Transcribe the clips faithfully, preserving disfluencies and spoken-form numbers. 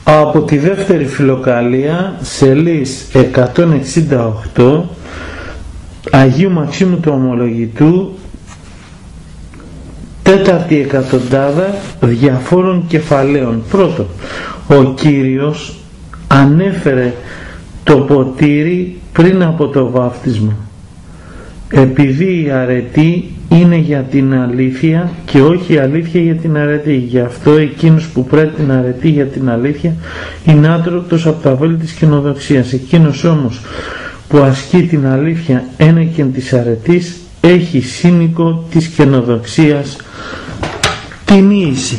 Από τη δεύτερη φιλοκαλία, σελής εκατόν εξήντα οκτώ, Αγίου Μαξίμου του Ομολογητού, τέταρτη εκατοντάδα διαφόρων κεφαλαίων. Πρώτον, ο Κύριος ανέφερε το ποτήρι πριν από το βάφτισμα, επειδή η αρετή είναι για την αλήθεια και όχι η αλήθεια για την αρετή. Γι' αυτό εκείνος που πρέπει την αρετή για την αλήθεια είναι άτρωτος από τα βέλη της καινοδοξίας. Εκείνος όμως που ασκεί την αλήθεια ένεκεν της αρετής έχει σύνοικο της καινοδοξίας την ίηση.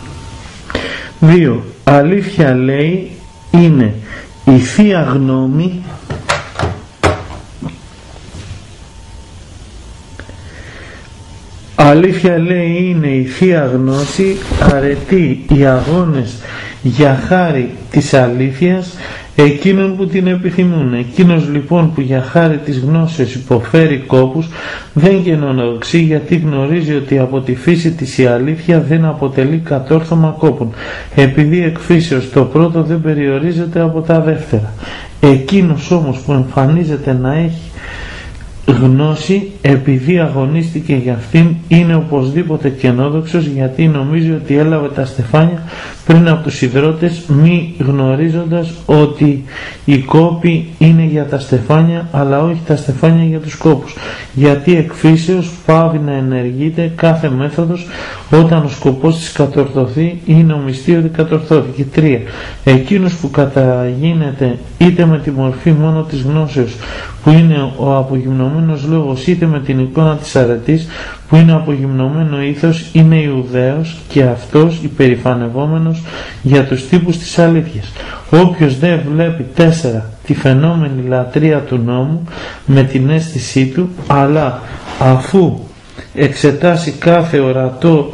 δύο. Αλήθεια, λέει, είναι η Θεία Γνώμη Αλήθεια, λέει, είναι η Θεία Γνώση, αρετή οι αγώνες για χάρη της αλήθειας εκείνων που την επιθυμούν. Εκείνος λοιπόν που για χάρη της γνώσεως υποφέρει κόπους δεν καινοδοξεί, γιατί γνωρίζει ότι από τη φύση της η αλήθεια δεν αποτελεί κατόρθωμα κόπων, επειδή εκ φύσεως το πρώτο δεν περιορίζεται από τα δεύτερα. Εκείνος όμως που εμφανίζεται να έχει γνώση, επειδή αγωνίστηκε για αυτήν, είναι οπωσδήποτε καινόδοξος, γιατί νομίζει ότι έλαβε τα στεφάνια πριν από τους ιδρώτες, μη γνωρίζοντας ότι οι κόποι είναι για τα στεφάνια αλλά όχι τα στεφάνια για τους κόπους, γιατί εκ φύσεως πάβει να ενεργείται κάθε μέθοδος όταν ο σκοπός της κατορθωθεί ή νομιστεί ότι κατορθώθηκε. τρία. Εκείνος που καταγίνεται είτε με τη μορφή μόνο της γνώσεως που είναι ο απογυμνωμένος λόγος, είτε με την εικόνα της αρετής που είναι απογυμνωμένο ήθος, είναι Ιουδαίος και αυτός υπερηφανευόμενος για τους τύπους της αλήθειας. Όποιος δεν βλέπει τέσσερα τη φαινόμενη λατρεία του νόμου με την αίσθησή του, αλλά αφού εξετάσει κάθε ορατό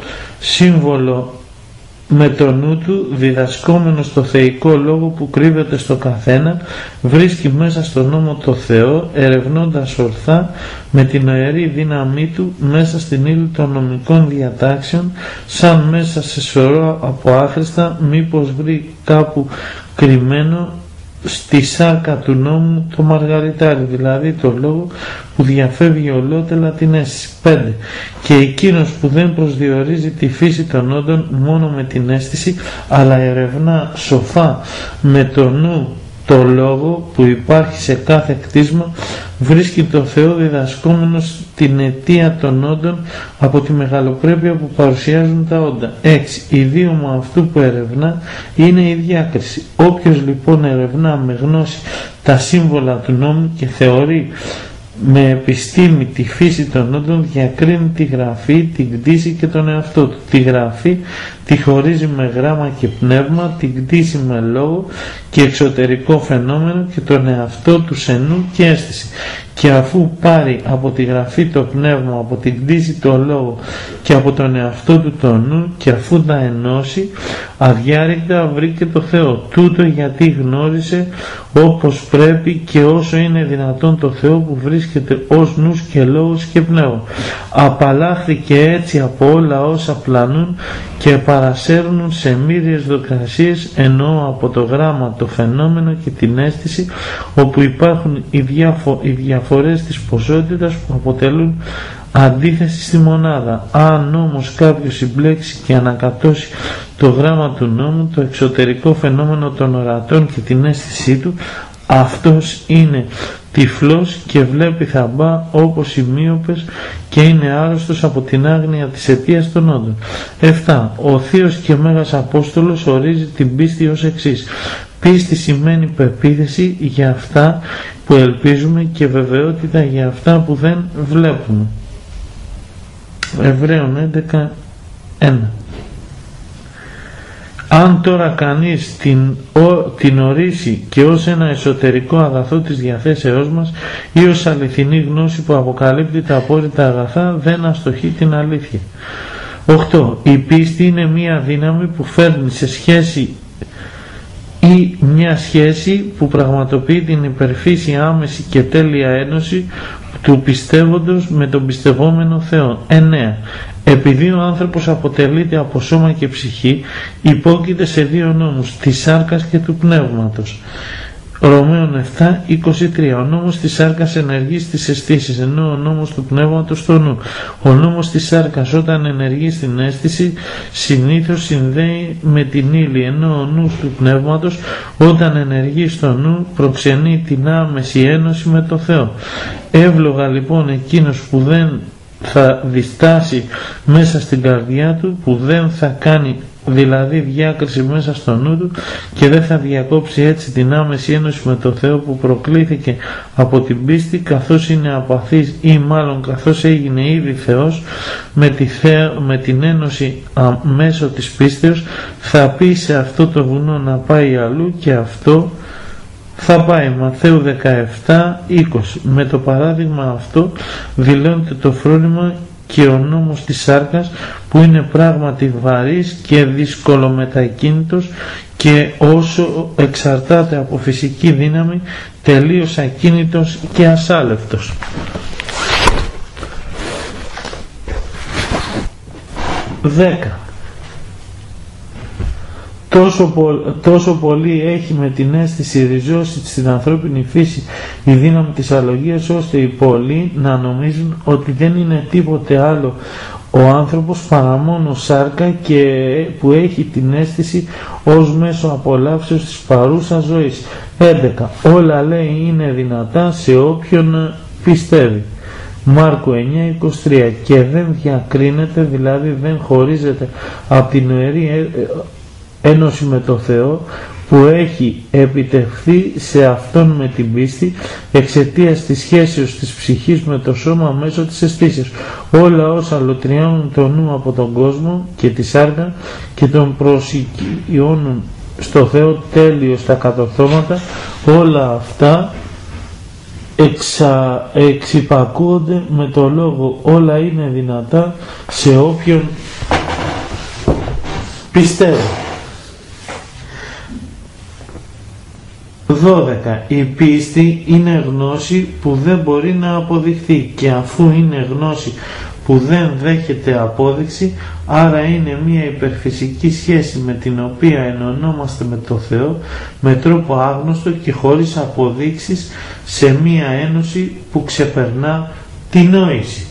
σύμβολο με το νου του, διδασκόμενος το θεϊκό λόγο που κρύβεται στο καθένα, βρίσκει μέσα στον νόμο το Θεό, ερευνώντας ορθά με την ιερή δύναμή του μέσα στην ύλη των νομικών διατάξεων, σαν μέσα σε σωρό από άχρηστα, μήπως βρει κάπου κρυμμένο στη σάρκα του νόμου το μαργαριτάρι, δηλαδή το λόγο που διαφεύγει ολότελα την αίσθηση. πέντε. Και εκείνος που δεν προσδιορίζει τη φύση των όντων μόνο με την αίσθηση, αλλά ερευνά σοφά με το νου το λόγο που υπάρχει σε κάθε κτίσμα, βρίσκει το Θεό διδασκόμενος την αιτία των όντων από τη μεγαλοπρέπεια που παρουσιάζουν τα όντα. έξι. Ιδίωμα αυτού που ερευνά είναι η διάκριση. Όποιος λοιπόν ερευνά με γνώση τα σύμβολα του νόμου και θεωρεί με επιστήμη τη φύση των όντων, διακρίνει τη γραφή, την κτήση και τον εαυτό του. Τη γραφή τη χωρίζει με γράμμα και πνεύμα, την κτήση με λόγο και εξωτερικό φαινόμενο και τον εαυτό του σε νου και αίσθηση. Και αφού πάρει από τη γραφή το πνεύμα, από την κτήση το λόγο και από τον εαυτό του το νου, και αφού τα ενώσει, αδιάρρηκτα βρήκε το Θεό. Τούτο γιατί γνώρισε όπως πρέπει και όσο είναι δυνατόν το Θεό που βρίσκεται ως νους και λόγος και πνεύμα. Απαλλάχθηκε έτσι από όλα όσα πλανούν και παρασέρνουν σε μύριες δοκρασίες, εννοώ από το γράμμα, το φαινόμενο και την αίσθηση, όπου υπάρχουν οι, διαφο- οι διαφορές της ποσότητας που αποτελούν αντίθεση στη μονάδα. Αν όμως κάποιος συμπλέξει και ανακατώσει το γράμμα του νόμου, το εξωτερικό φαινόμενο των ορατών και την αίσθησή του, αυτός είναι τυφλός και βλέπει θαμπά όπως οι μύοπες και είναι άρρωστος από την άγνοια της αιτίας των όντων. επτά. Ο Θείος και Μέγας Απόστολος ορίζει την πίστη ως εξής. Πίστη σημαίνει πεποίθηση για αυτά που ελπίζουμε και βεβαιότητα για αυτά που δεν βλέπουμε. Εβραίων έντεκα ένα. Αν τώρα κανείς την, ο, την ορίσει και ως ένα εσωτερικό αγαθό της διαθέσεώς μας ή ως αληθινή γνώση που αποκαλύπτει τα απόρριτα αγαθά, δεν αστοχεί την αλήθεια. οκτώ. Η πίστη είναι μία δύναμη που φέρνει σε σχέση ή μια σχέση που πραγματοποιεί την υπερφύση άμεση και τέλεια ένωση του πιστεύοντος με τον πιστευόμενο Θεό. εννέα. Επειδή ο άνθρωπος αποτελείται από σώμα και ψυχή, υπόκειται σε δύο νόμους, της σάρκας και του πνεύματος. Ρωμαίων επτά είκοσι τρία. Ο νόμος της σάρκας ενεργεί στις αισθήσεις, ενώ ο νόμος του πνεύματος στο νου. Ο νόμος της σάρκας όταν ενεργεί στην αίσθηση συνήθως συνδέει με την ύλη, ενώ ο νους του πνεύματος όταν ενεργεί στο νου προξενεί την άμεση ένωση με το Θεό. Εύλογα λοιπόν εκείνος που δεν θα διστάσει μέσα στην καρδιά του, που δεν θα κάνει δηλαδή διάκριση μέσα στο νου του και δεν θα διακόψει έτσι την άμεση ένωση με το Θεό που προκλήθηκε από την πίστη, καθώς είναι απαθής ή μάλλον καθώς έγινε ήδη Θεός με, τη Θεό, με την ένωση α, μέσω της πίστεως, θα πει σε αυτό το βουνό να πάει αλλού και αυτό θα πάει. Ματθαίου δεκαεπτά είκοσι. Με το παράδειγμα αυτό δηλώνεται το φρόνημα και ο νόμος της σάρκας, που είναι πράγματι βαρύς και δυσκολομετακίνητος και όσο εξαρτάται από φυσική δύναμη τελείως ακίνητος και ασάλευτος. δέκα. Τόσο, πο, τόσο πολύ έχει με την αίσθηση ριζώσει στην ανθρώπινη φύση η δύναμη της αλογίας, ώστε οι πολλοί να νομίζουν ότι δεν είναι τίποτε άλλο ο άνθρωπος παρά μόνο σάρκα και που έχει την αίσθηση ως μέσο απολαύσεως της παρούσας ζωής. έντεκα. Όλα λέει είναι δυνατά σε όποιον πιστεύει. Μάρκου εννιά είκοσι τρία. Και δεν διακρίνεται, δηλαδή δεν χωρίζεται από την ιερή ένωση με το Θεό που έχει επιτευχθεί σε Αυτόν με την πίστη εξαιτίας της σχέσεως της ψυχής με το σώμα μέσω της αισθήσεως. Όλα όσα λωτριώνουν το νου από τον κόσμο και τη σάρκα και τον προσικιώνουν στο Θεό τέλειο στα κατορθώματα, όλα αυτά εξα, εξυπακούονται με το λόγο όλα είναι δυνατά σε όποιον πιστεύει. δώδεκα. Η πίστη είναι γνώση που δεν μπορεί να αποδειχθεί, και αφού είναι γνώση που δεν δέχεται απόδειξη, άρα είναι μια υπερφυσική σχέση με την οποία ενωνόμαστε με το Θεό με τρόπο άγνωστο και χωρίς αποδείξεις, σε μια ένωση που ξεπερνά τη νόηση.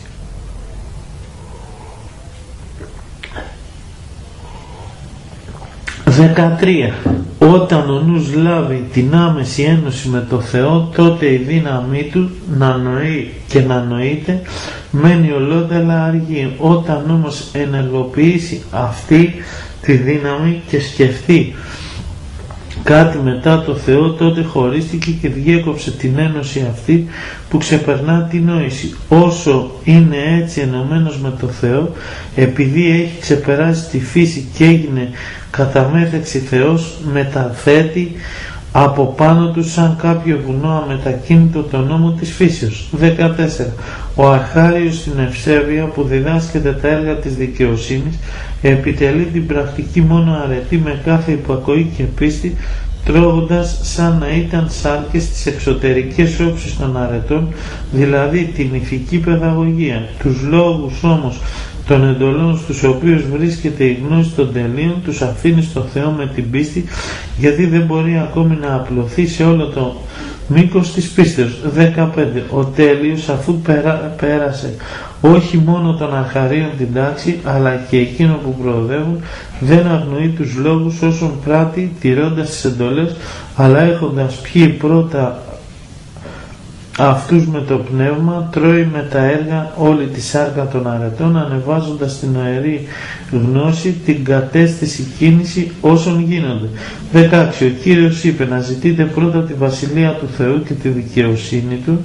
δεκατρία. Όταν ο νους λάβει την άμεση ένωση με το Θεό, τότε η δύναμή του να νοεί και να νοείται μένει ολότελα αργή. Όταν όμως ενεργοποιήσει αυτή τη δύναμη και σκεφτεί κάτι μετά το Θεό, τότε χωρίστηκε και διέκοψε την ένωση αυτή που ξεπερνά την νόηση. Όσο είναι έτσι ενωμένος με το Θεό, επειδή έχει ξεπεράσει τη φύση και έγινε κατά μέθεξη Θεός, μεταθέτει από πάνω του σαν κάποιο βουνό αμετακίνητο το νόμο της φύσεως. δεκατέσσερα. Ο αρχάριος στην ευσέβεια που διδάσκεται τα έργα της δικαιοσύνης επιτελεί την πρακτική μόνο αρετή με κάθε υπακοή και πίστη, τρώγοντας σαν να ήταν σάρκες τις εξωτερικές όψεις των αρετών, δηλαδή την ηθική παιδαγωγία. Τους λόγους όμως των εντολών στους οποίους βρίσκεται η γνώση των τελείων τους αφήνει στο Θεό με την πίστη, γιατί δεν μπορεί ακόμη να απλωθεί σε όλο το μήκος της πίστεως. δεκαπέντε. Ο τέλειος, αφού πέρα, πέρασε όχι μόνο των αρχαρίων την τάξη, αλλά και εκείνο που προοδεύουν, δεν αγνοεί τους λόγους όσων πράττει, τηρώντας τις εντολές, αλλά έχοντας πιει πρώτα αυτούς με το πνεύμα, τρώει με τα έργα όλη τη σάρκα των αρετών, ανεβάζοντας την αερή γνώση, την κατέστηση κίνηση όσων γίνονται. δεκαέξι. Ο Κύριος είπε να ζητείτε πρώτα τη Βασιλεία του Θεού και τη δικαιοσύνη Του.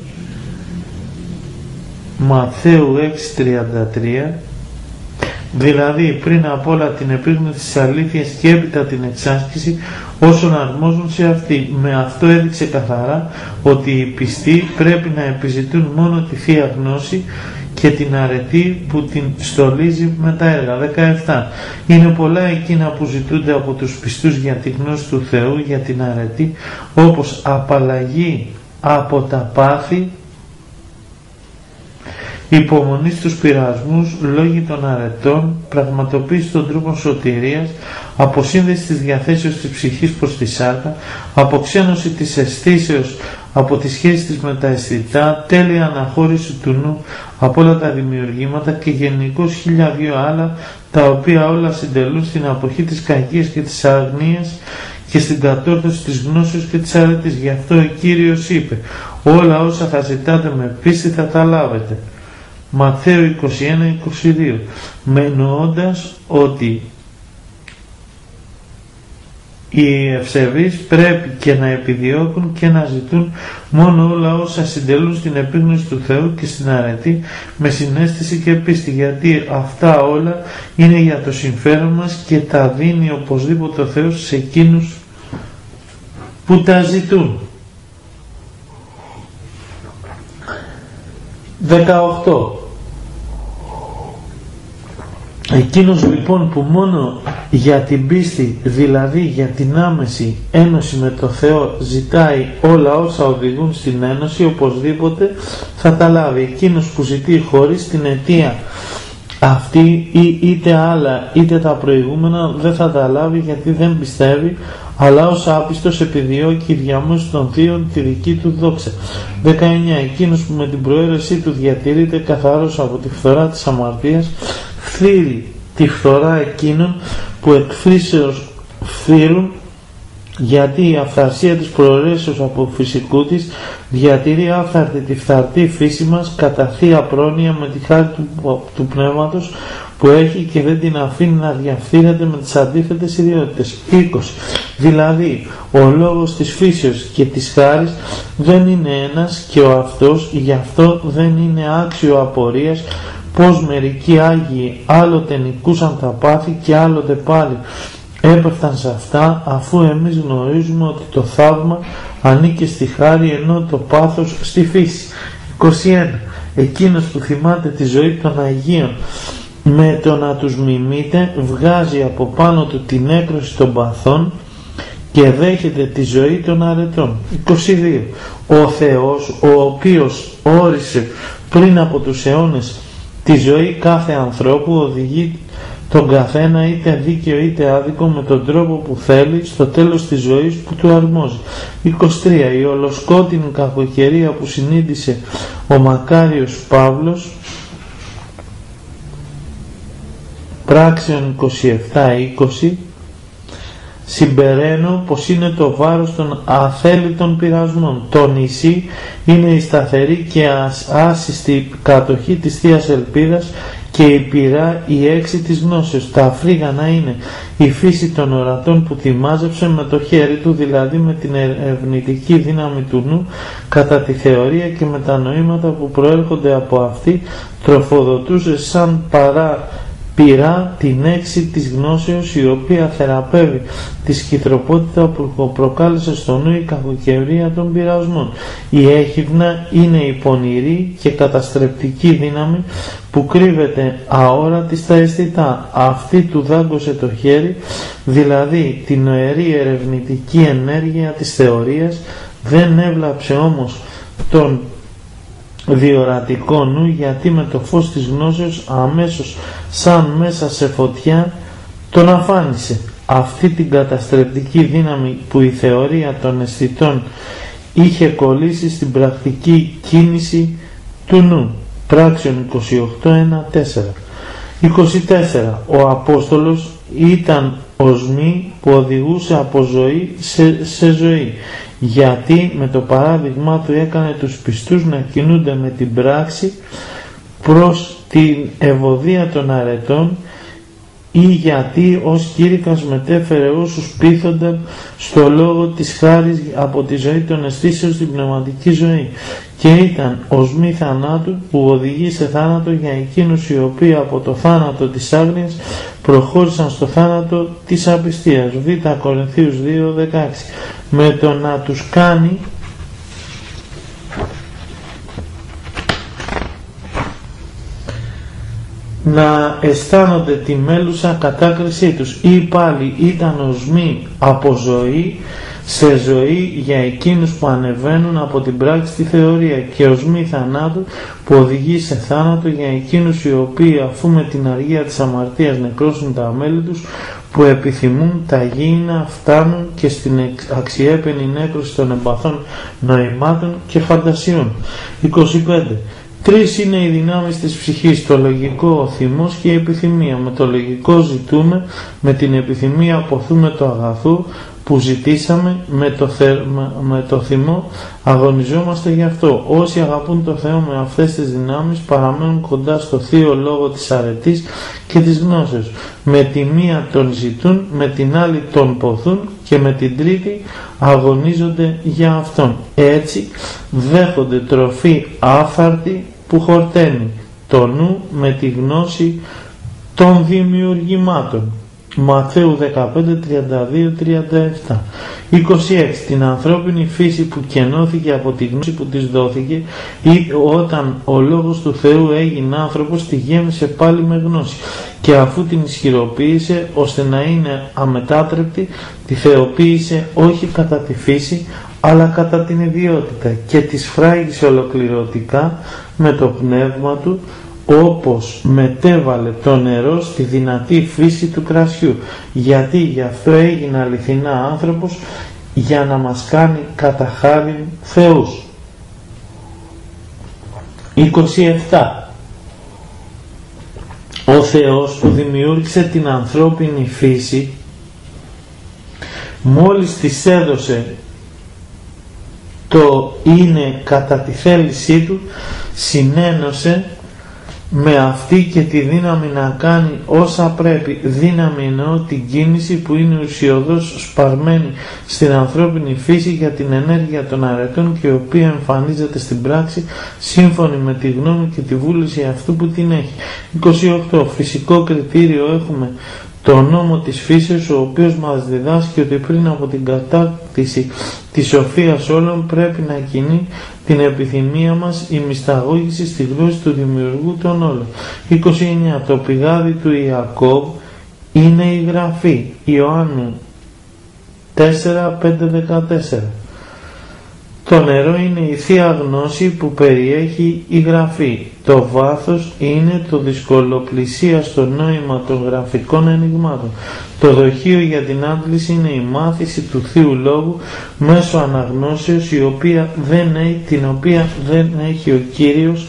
Ματθαίου έξι τριάντα τρία. Δηλαδή πριν απ' όλα την επίγνωση της αλήθειας και έπειτα την εξάσκηση όσων αρμόζουν σε αυτή. Με αυτό έδειξε καθαρά ότι οι πιστοί πρέπει να επιζητούν μόνο τη Θεία Γνώση και την αρετή που την στολίζει με τα έργα. δεκαεπτά. Είναι πολλά εκείνα που ζητούνται από τους πιστούς για τη γνώση του Θεού, για την αρετή, όπως απαλλαγή από τα πάθη υπομονή στους πειρασμούς, λόγοι των αρετών, πραγματοποίηση των τρόπων σωτηρίας, αποσύνδεση της διαθέσεως της ψυχής προς τη σάρκα, αποξένωση της αισθήσεως από τη σχέση της με τα αισθητά, τέλεια αναχώρηση του νου από όλα τα δημιουργήματα και γενικώς χίλια δύο άλλα, τα οποία όλα συντελούν στην αποχή της κακίας και της αγνίας και στην κατόρθωση της γνώσεως και της αρετής. Γι' αυτό ο Κύριος είπε, όλα όσα θα ζητάτε με πίστη θα τα λάβετε. Ματθαίου είκοσι ένα είκοσι δύο, με εννοώντας ότι οι ευσεβείς πρέπει και να επιδιώκουν και να ζητούν μόνο όλα όσα συντελούν στην επίγνωση του Θεού και στην αρετή με συναίσθηση και πίστη, γιατί αυτά όλα είναι για το συμφέρον μας και τα δίνει οπωσδήποτε ο Θεός σε εκείνους που τα ζητούν. δεκαοκτώ. Εκείνος λοιπόν που μόνο για την πίστη, δηλαδή για την άμεση ένωση με το Θεό, ζητάει όλα όσα οδηγούν στην ένωση, οπωσδήποτε θα τα λάβει. Εκείνος που ζητεί χωρίς την αιτία αυτή ή είτε άλλα είτε τα προηγούμενα δεν θα τα λάβει, γιατί δεν πιστεύει, αλλά ως άπιστος επιδιώκει διαμέσου των θείων τη δική του δόξα. δεκαεννιά. Εκείνος που με την προαίρεσή του διατηρείται καθαρός από τη φθορά της αμαρτίας, φθείρει τη φθορά εκείνων που εκφρίσεως φθείρουν, γιατί η αυθαρσία της προαιρέσεως από φυσικού της διατηρεί άφθαρτη τη φθαρτή φύση μας κατά θεία πρόνοια με τη χάρη του, του πνεύματος που έχει και δεν την αφήνει να διαφθείρεται με τις αντίθετες ιδιότητες. είκοσι. Δηλαδή, ο λόγος της φύσεως και της χάρης δεν είναι ένας και ο αυτός, γι' αυτό δεν είναι άξιο απορίας πως μερικοί Άγιοι άλλοτε νικούσαν τα πάθη και άλλοτε πάλι έπεφταν σε αυτά, αφού εμείς γνωρίζουμε ότι το θαύμα ανήκει στη χάρη ενώ το πάθος στη φύση. είκοσι ένα. Εκείνος που θυμάται τη ζωή των Αγίων με το να τους μιμείται, βγάζει από πάνω του την έκρωση των παθών και δέχεται τη ζωή των αρετών. είκοσι δύο. Ο Θεός, ο οποίος όρισε πριν από τους αιώνες τη ζωή κάθε ανθρώπου, οδηγεί τον καθένα είτε δίκαιο είτε άδικο με τον τρόπο που θέλει στο τέλος της ζωής που του αρμόζει. είκοσι τρία. Η ολοσκότεινη κακοκαιρία που συνείδησε ο μακάριος Παύλος, πράξεων είκοσι επτά είκοσι, συμπεραίνω πως είναι το βάρος των αθέλητων πειρασμών. Το νησί είναι η σταθερή και άσυστη κατοχή της Θείας Ελπίδας και η πειρά η έξι της γνώσεως. Τα αφρίγανα είναι η φύση των ορατών που τη μάζεψε με το χέρι του, δηλαδή με την ερευνητική δύναμη του νου, κατά τη θεωρία και με τα νοήματα που προέρχονται από αυτή, τροφοδοτούσε σαν παρά πειρά την έξι της γνώσεως, η οποία θεραπεύει τη σκητροπότητα που προκάλεσε στο νου η κακοκαιρία των πειρασμών. Η έχιδνα είναι η πονηρή και καταστρεπτική δύναμη που κρύβεται αόρατη στα αισθητά. Αυτή του δάγκωσε το χέρι, δηλαδή την νοερή ερευνητική ενέργεια της θεωρίας, δεν έβλαψε όμως τον διορατικό νου, γιατί με το φως της γνώσεως αμέσως σαν μέσα σε φωτιά τον αφάνισε. Αυτή την καταστρεπτική δύναμη που η θεωρία των αισθητών είχε κολλήσει στην πρακτική κίνηση του νου. Πράξεων είκοσι οκτώ ένα τέσσερα. είκοσι τέσσερα. Ο Απόστολος ήταν οσμή που οδηγούσε από ζωή σε, σε ζωή, γιατί με το παράδειγμα του έκανε τους πιστούς να κινούνται με την πράξη προς την ευωδία των αρετών, ή γιατί ως κήρυκας μετέφερε όσους πείθονταν στο λόγο της χάρης από τη ζωή των αισθήσεων στην πνευματική ζωή, και ήταν οσμή θανάτου που οδηγεί σε θάνατο για εκείνους οι οποίοι από το θάνατο της άγνοιας προχώρησαν στο θάνατο της απιστίας. Β. Κορινθίους δύο δεκαέξι. Με το να τους κάνει να αισθάνονται τη μέλουσα κατάκρισή τους, ή πάλι ήταν οσμή από ζωή σε ζωή για εκείνους που ανεβαίνουν από την πράξη στη θεωρία και ως μη θανάτου που οδηγεί σε θάνατο για εκείνους οι οποίοι αφού με την αργία της αμαρτίας νεκρώσουν τα μέλη τους που επιθυμούν τα γήινα φτάνουν και στην αξιέπαινη νέκρωση των εμπαθών νοημάτων και φαντασιών. είκοσι πέντε. Τρεις είναι οι δυνάμεις της ψυχής, το λογικό, ο θυμός και η επιθυμία. Με το λογικό ζητούμε, με την επιθυμία αποθούμε το αγαθό που ζητήσαμε, με το, θε... με το θυμό αγωνιζόμαστε γι' αυτό. Όσοι αγαπούν το Θεό με αυτές τις δυνάμεις παραμένουν κοντά στο θείο λόγο της αρετής και της γνώσεως. Με τη μία τον ζητούν, με την άλλη τον ποθούν και με την τρίτη αγωνίζονται για αυτόν. Έτσι δέχονται τροφή άφαρτη που χορταίνει το νου με τη γνώση των δημιουργημάτων. Ματθαίου δεκαπέντε τριάντα δύο τριάντα επτά. είκοσι έξι. Την ανθρώπινη φύση που κενώθηκε από τη γνώση που της δόθηκε ή όταν ο Λόγος του Θεού έγινε άνθρωπος τη γέμισε πάλι με γνώση και αφού την ισχυροποίησε ώστε να είναι αμετάτρεπτη τη θεοποίησε όχι κατά τη φύση αλλά κατά την ιδιότητα και της φράγισε ολοκληρωτικά με το πνεύμα του όπως μετέβαλε το νερό στη δυνατή φύση του κρασιού, γιατί γι' αυτό έγινε αληθινά άνθρωπος για να μας κάνει κατά χάριν θεούς. είκοσι επτά. Ο Θεός που δημιούργησε την ανθρώπινη φύση μόλις της έδωσε το είναι κατά τη θέλησή του συνένωσε με αυτή και τη δύναμη να κάνει όσα πρέπει. Δύναμη εννοώ την κίνηση που είναι ουσιοδός σπαρμένη στην ανθρώπινη φύση για την ενέργεια των αρετών και η οποία εμφανίζεται στην πράξη σύμφωνη με τη γνώμη και τη βούληση αυτού που την έχει. είκοσι οκτώ. Φυσικό κριτήριο έχουμε το νόμο της φύσεως, ο οποίος μας διδάσκει ότι πριν από την κατάκτηση της σοφίας όλων πρέπει να κινεί την επιθυμία μας η μυσταγώγηση στη γνώση του δημιουργού των όλων. είκοσι εννέα. Το πηγάδι του Ιακώβ είναι η γραφή. Ιωάννου τέσσερα πέντε δεκατέσσερα. Το νερό είναι η Θεία Γνώση που περιέχει η γραφή. Το βάθος είναι το δυσκολοπλησία στο νόημα των γραφικών ενιγμάτων. Το δοχείο για την άντληση είναι η μάθηση του Θείου Λόγου μέσω αναγνώσεως η οποία δεν έχει, την οποία δεν έχει ο Κύριος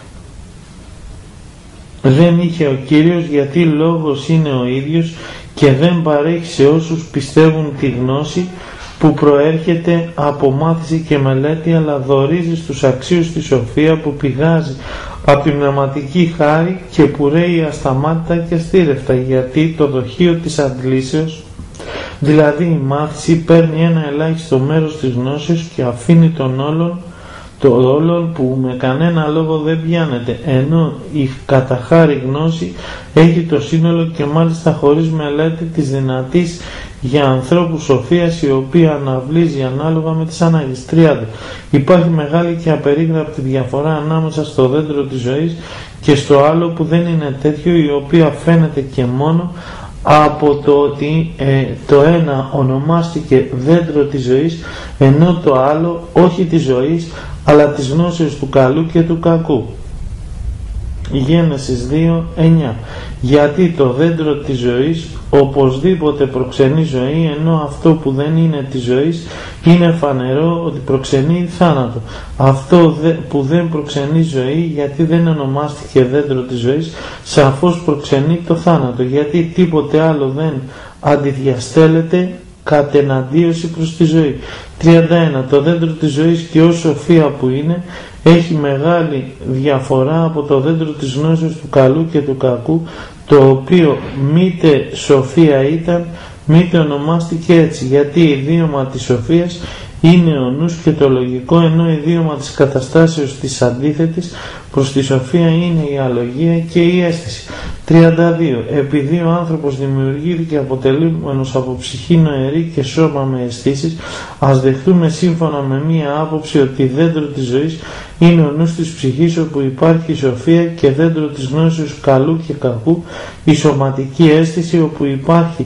δεν είχε ο Κύριος γιατί Λόγος είναι ο ίδιος και δεν παρέχει σε όσους πιστεύουν τη γνώση που προέρχεται από μάθηση και μελέτη, αλλά δωρίζει στους αξίους τη σοφία που πηγάζει από την πνευματική χάρη και που ρέει ασταμάτητα και αστήρευτα, γιατί το δοχείο της αντλήσεως, δηλαδή η μάθηση, παίρνει ένα ελάχιστο μέρος της γνώσης και αφήνει τον όλον, το όλον που με κανένα λόγο δεν πιάνεται, ενώ η καταχάρη γνώση έχει το σύνολο και μάλιστα χωρίς μελέτη της δυνατής για ανθρώπους σοφίας η οποία αναβλύζει ανάλογα με τις ανάγκες. τριάντα. Υπάρχει μεγάλη και απερίγραπτη διαφορά ανάμεσα στο δέντρο της ζωής και στο άλλο που δεν είναι τέτοιο, η οποία φαίνεται και μόνο από το ότι ε, το ένα ονομάστηκε δέντρο της ζωής ενώ το άλλο όχι της ζωής αλλά της γνώσεως του καλού και του κακού. Γένεσης δύο εννιά. Γιατί το δέντρο της ζωής οπωσδήποτε προξενεί ζωή, ενώ αυτό που δεν είναι της ζωής είναι φανερό ότι προξενεί θάνατο. Αυτό δε, που δεν προξενεί ζωή, γιατί δεν ονομάστηκε δέντρο της ζωής, σαφώς προξενεί το θάνατο, γιατί τίποτε άλλο δεν αντιδιαστέλλεται κατ' εναντίωση προς τη ζωή. τριάντα ένα. Το δέντρο της ζωής και ως σοφία που είναι έχει μεγάλη διαφορά από το δέντρο της γνώσης του καλού και του κακού, το οποίο μήτε σοφία ήταν, μήτε ονομάστηκε έτσι, γιατί η ιδίωμα της σοφίας είναι ο νους και το λογικό, ενώ η ιδίωμα της καταστάσεως της αντίθετης προς τη σοφία είναι η αλογία και η αίσθηση. τριάντα δύο. Επειδή ο άνθρωπος δημιουργήθηκε αποτελούμενος από ψυχή νοερή και σώμα με αισθήσεις, ας δεχτούμε σύμφωνα με μία άποψη ότι δέντρο της ζωής είναι ο νους της ψυχής, όπου υπάρχει η σοφία, και δέντρο της γνώσης καλού και κακού η σωματική αίσθηση, όπου υπάρχει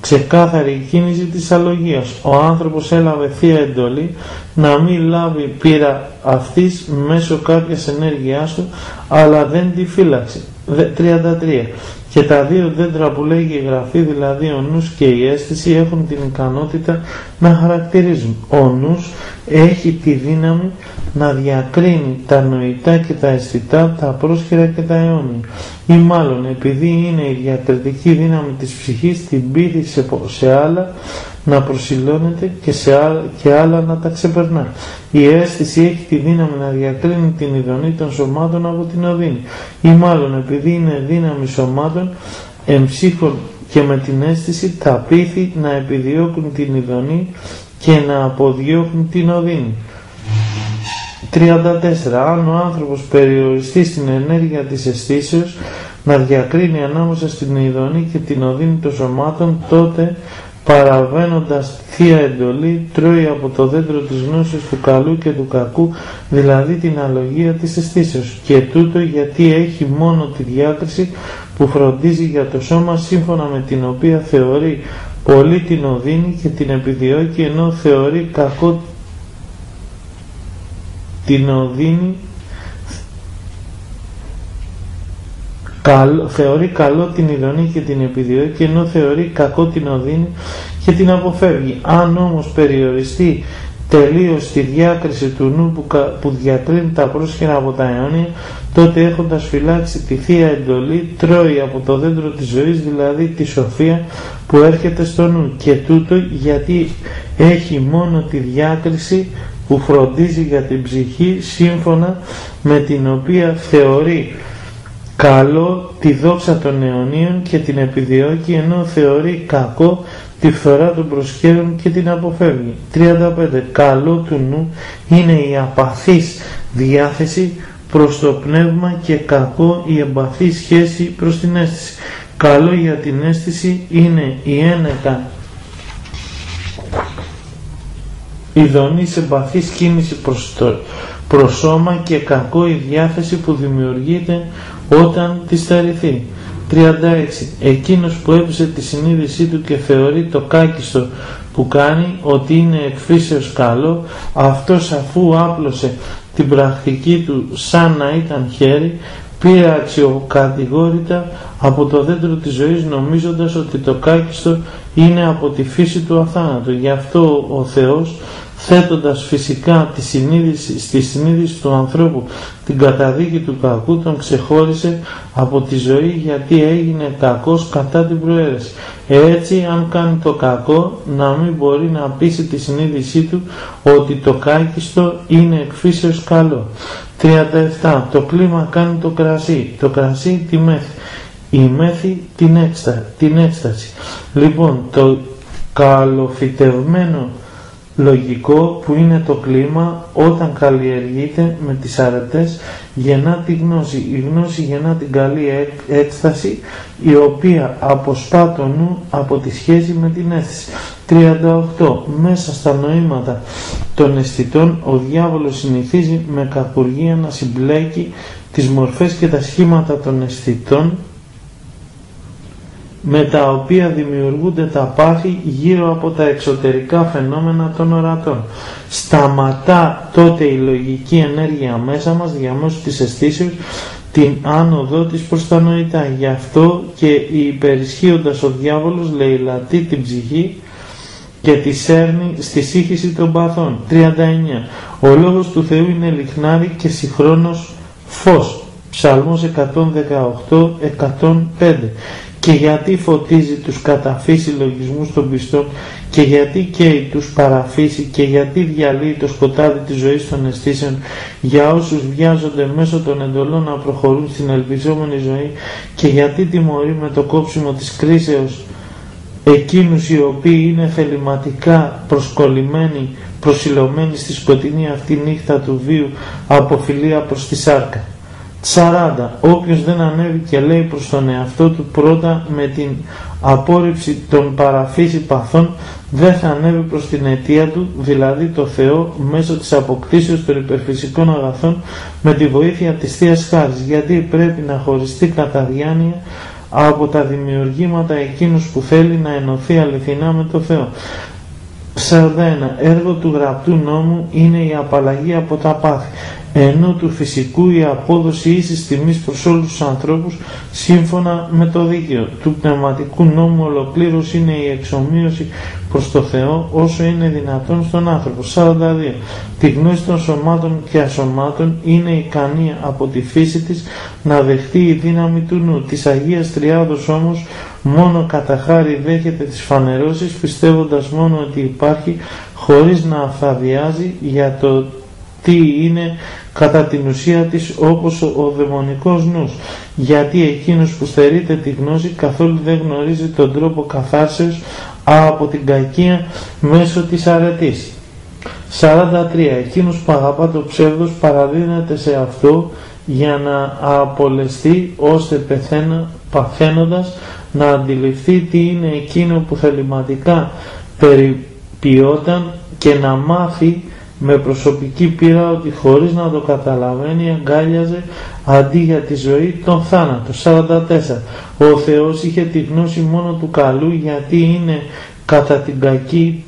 ξεκάθαρη η κίνηση της αλογίας. Ο άνθρωπος έλαβε θεία εντολή να μην λάβει πείρα αυτής μέσω κάποιας ενέργειάς του, αλλά δεν τη φύλαξε. τριάντα τρία. Και τα δύο δέντρα που λέγει η Γραφή, δηλαδή ο νους και η αίσθηση, έχουν την ικανότητα να χαρακτηρίζουν. Ο νους έχει τη δύναμη να διακρίνει τα νοητά και τα αισθητά, τα πρόσχερα και τα αιώνια. Ή μάλλον επειδή είναι η διακριτική δύναμη της ψυχής, την πείθει σε, σε άλλα να προσιλώνεται και σε άλλα, και άλλα να τα ξεπερνά. Η αίσθηση έχει τη δύναμη να διακρίνει την ειδονή των σωμάτων από την οδύνη. Ή μάλλον επειδή είναι δύναμη σωμάτων, εμψύχων και με την αίσθηση τα πείθει να επιδιώκουν την ειδονή και να αποδιώκουν την οδύνη. τριάντα τέσσερα. Αν ο άνθρωπος περιοριστεί στην ενέργεια της αισθήσεως να διακρίνει ανάμεσα στην ειδονή και την οδύνη των σωμάτων, τότε παραβαίνοντας θεία εντολή τρώει από το δέντρο της γνώσης του καλού και του κακού, δηλαδή την αλογία της αισθήσεως, και τούτο γιατί έχει μόνο τη διάκριση που φροντίζει για το σώμα, σύμφωνα με την οποία θεωρεί πολύ την οδύνη και την επιδιώκει, ενώ θεωρεί κακό την οδύνη, Καλό, θεωρεί καλό την ειδονή και την επιδιώκει, ενώ θεωρεί κακό την οδύνη και την αποφεύγει. Αν όμως περιοριστεί τελείως στη διάκριση του νου που, που διακρίνει τα πρόσχερα από τα αιώνια, τότε έχοντας φυλάξει τη θεία εντολή τρώει από το δέντρο της ζωής, δηλαδή τη σοφία που έρχεται στο νου, και τούτο γιατί έχει μόνο τη διάκριση που φροντίζει για την ψυχή, σύμφωνα με την οποία θεωρεί καλό τη δόξα των αιωνίων και την επιδιώκει, ενώ θεωρεί κακό τη φθορά των προσκέρων και την αποφεύγει. τριάντα πέντε. Καλό του νου είναι η απαθής διάθεση προς το πνεύμα και κακό η εμπαθή σχέση προς την αίσθηση. Καλό για την αίσθηση είναι η ένεκα ειδονής εμπαθής κίνηση προς το προσώμα και κακό η διάθεση που δημιουργείται όταν τη στερηθεί. τριάντα έξι. Εκείνος που έπεισε τη συνείδησή του και θεωρεί το κάκιστο που κάνει ότι είναι εκ φύσεως καλό, αυτός αφού άπλωσε την πρακτική του σαν να ήταν χέρι, πήρε αξιοκατηγόρητα από το δέντρο της ζωής, νομίζοντας ότι το κάκιστο είναι από τη φύση του αθάνατου. Γι' αυτό ο Θεός, θέτοντας φυσικά τη συνείδηση, στη συνείδηση του ανθρώπου την καταδίκη του κακού, τον ξεχώρισε από τη ζωή, γιατί έγινε κακός κατά την προαίρεση. Έτσι, αν κάνει το κακό, να μην μπορεί να πείσει τη συνείδησή του ότι το κάκιστο είναι εκ φύσεως καλό. τριάντα επτά. Το κλίμα κάνει το κρασί, το κρασί τη μέθη, η μέθη την, έξτα, την έκσταση. Λοιπόν, το καλοφυτευμένο λογικό που είναι το κλίμα, όταν καλλιεργείται με τις αρετές, γεννά τη γνώση. Η γνώση γεννά την καλή έκσταση, η οποία αποσπά το νου από τη σχέση με την αίσθηση. τριάντα οκτώ. Μέσα στα νοήματα των αισθητών ο διάβολος συνηθίζει με κακουργία να συμπλέκει τις μορφές και τα σχήματα των αισθητών, με τα οποία δημιουργούνται τα πάθη γύρω από τα εξωτερικά φαινόμενα των ορατών. Σταματά τότε η λογική ενέργεια μέσα μας διαμέσου της αισθήσεως την άνοδό της προς τα νοητά. Γι' αυτό και υπερισχύοντας ο διάβολος λαιλατεί την ψυχή και τη σέρνει στη σύγχυση των παθών. τριάντα εννέα. Ο λόγος του Θεού είναι λιχνάρι και συγχρόνως φως. Ψαλμός εκατόν δεκαοκτώ εκατόν πέντε. Και γιατί φωτίζει τους καταφύσει λογισμούς των πιστών, και γιατί καίει τους παραφύσει, και γιατί διαλύει το σκοτάδι της ζωής των αισθήσεων για όσους βιάζονται μέσω των εντολών να προχωρούν στην ελπιζόμενη ζωή, και γιατί τιμωρεί με το κόψιμο της κρίσεως εκείνους οι οποίοι είναι θεληματικά προσκολλημένοι, προσιλωμένοι στη σκοτεινή αυτή νύχτα του βίου από φιλία προς τη σάρκα. σαράντα. Όποιος δεν ανέβει και λέει προς τον εαυτό του πρώτα με την απόρριψη των παραφύση παθών, δεν θα ανέβει προς την αιτία του, δηλαδή το Θεό, μέσω της αποκτήσεως των υπερφυσικών αγαθών με τη βοήθεια της Θείας Χάρης, γιατί πρέπει να χωριστεί κατά διάνοια από τα δημιουργήματα εκείνους που θέλει να ενωθεί αληθινά με το Θεό. σαράντα ένα. Έργο του γραπτού νόμου είναι η απαλλαγή από τα πάθη, ενώ του φυσικού η απόδοση ίσης τιμής προς όλους τους ανθρώπους σύμφωνα με το δίκαιο. Του πνευματικού νόμου ολοκλήρωση είναι η εξομοίωση προς το Θεό όσο είναι δυνατόν στον άνθρωπο. σαράντα δύο. Τη γνώση των σωμάτων και ασωμάτων είναι ικανή από τη φύση της να δεχτεί η δύναμη του νου. Της Αγίας Τριάδος όμως μόνο κατά χάρη δέχεται τις φανερώσεις, πιστεύοντας μόνο ότι υπάρχει, χωρίς να αφθαδιάζει για το τι είναι κατά την ουσία της, όπως ο, ο δαιμονικός νους, γιατί εκείνος που στερείται τη γνώση καθόλου δεν γνωρίζει τον τρόπο καθάρσεως από την κακία μέσω της αρετής. σαράντα τρία. Εκείνος που αγαπά το ψεύδος παραδίνεται σε αυτό για να απολεστεί, ώστε πεθαίνα, παθαίνοντας να αντιληφθεί τι είναι εκείνο που θεληματικά περιποιόταν και να μάθει με προσωπική πείρα ότι χωρίς να το καταλαβαίνει αγκάλιαζε αντί για τη ζωή τον θάνατο. σαράντα τέσσερα. Ο Θεός είχε τη γνώση μόνο του καλού, γιατί είναι κατά την κακή,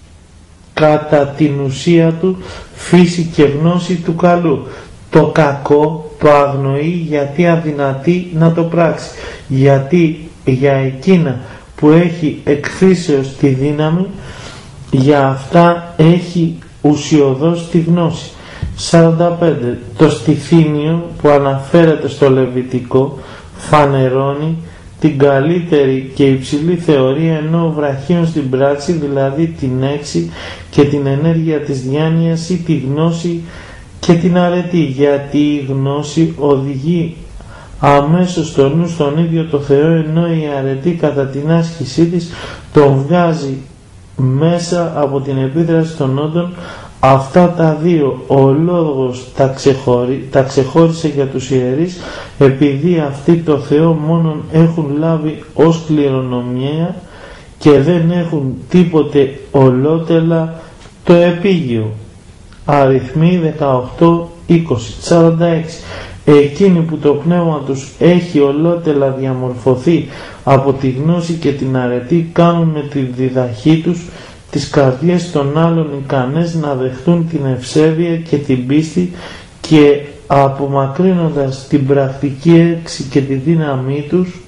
κατά την ουσία του, φύση και γνώση του καλού. Το κακό το αγνοεί γιατί αδυνατεί να το πράξει, γιατί για εκείνα που έχει εκφύσεως τη δύναμη, για αυτά έχει ουσιοδός τη γνώση. σαράντα πέντε. Το στιθήνιο που αναφέρεται στο Λεβιτικό φανερώνει την καλύτερη και υψηλή θεωρία, ενώ βραχίων στην πράξη, δηλαδή την έξι και την ενέργεια της διάνοιας ή τη γνώση και την αρετή, γιατί η γνώση οδηγεί αμέσως το νου στον ίδιο το Θεό, ενώ η αρετή κατά την άσκησή της τον βγάζει μέσα από την επίδραση των όντων. Αυτά τα δύο ο λόγος τα, ξεχωρί, τα ξεχώρισε για τους ιερείς, επειδή αυτοί το Θεό μόνον έχουν λάβει ως κληρονομία και δεν έχουν τίποτε ολότελα το επίγειο. Αριθμοί δεκαοκτώ είκοσι. σαράντα έξι. Εκείνοι που το πνεύμα τους έχει ολότελα διαμορφωθεί από τη γνώση και την αρετή, κάνουν με τη διδαχή τους τις καρδιές των άλλων ικανές να δεχτούν την ευσέβεια και την πίστη, και απομακρύνοντας την πρακτική έξι και τη δύναμή τους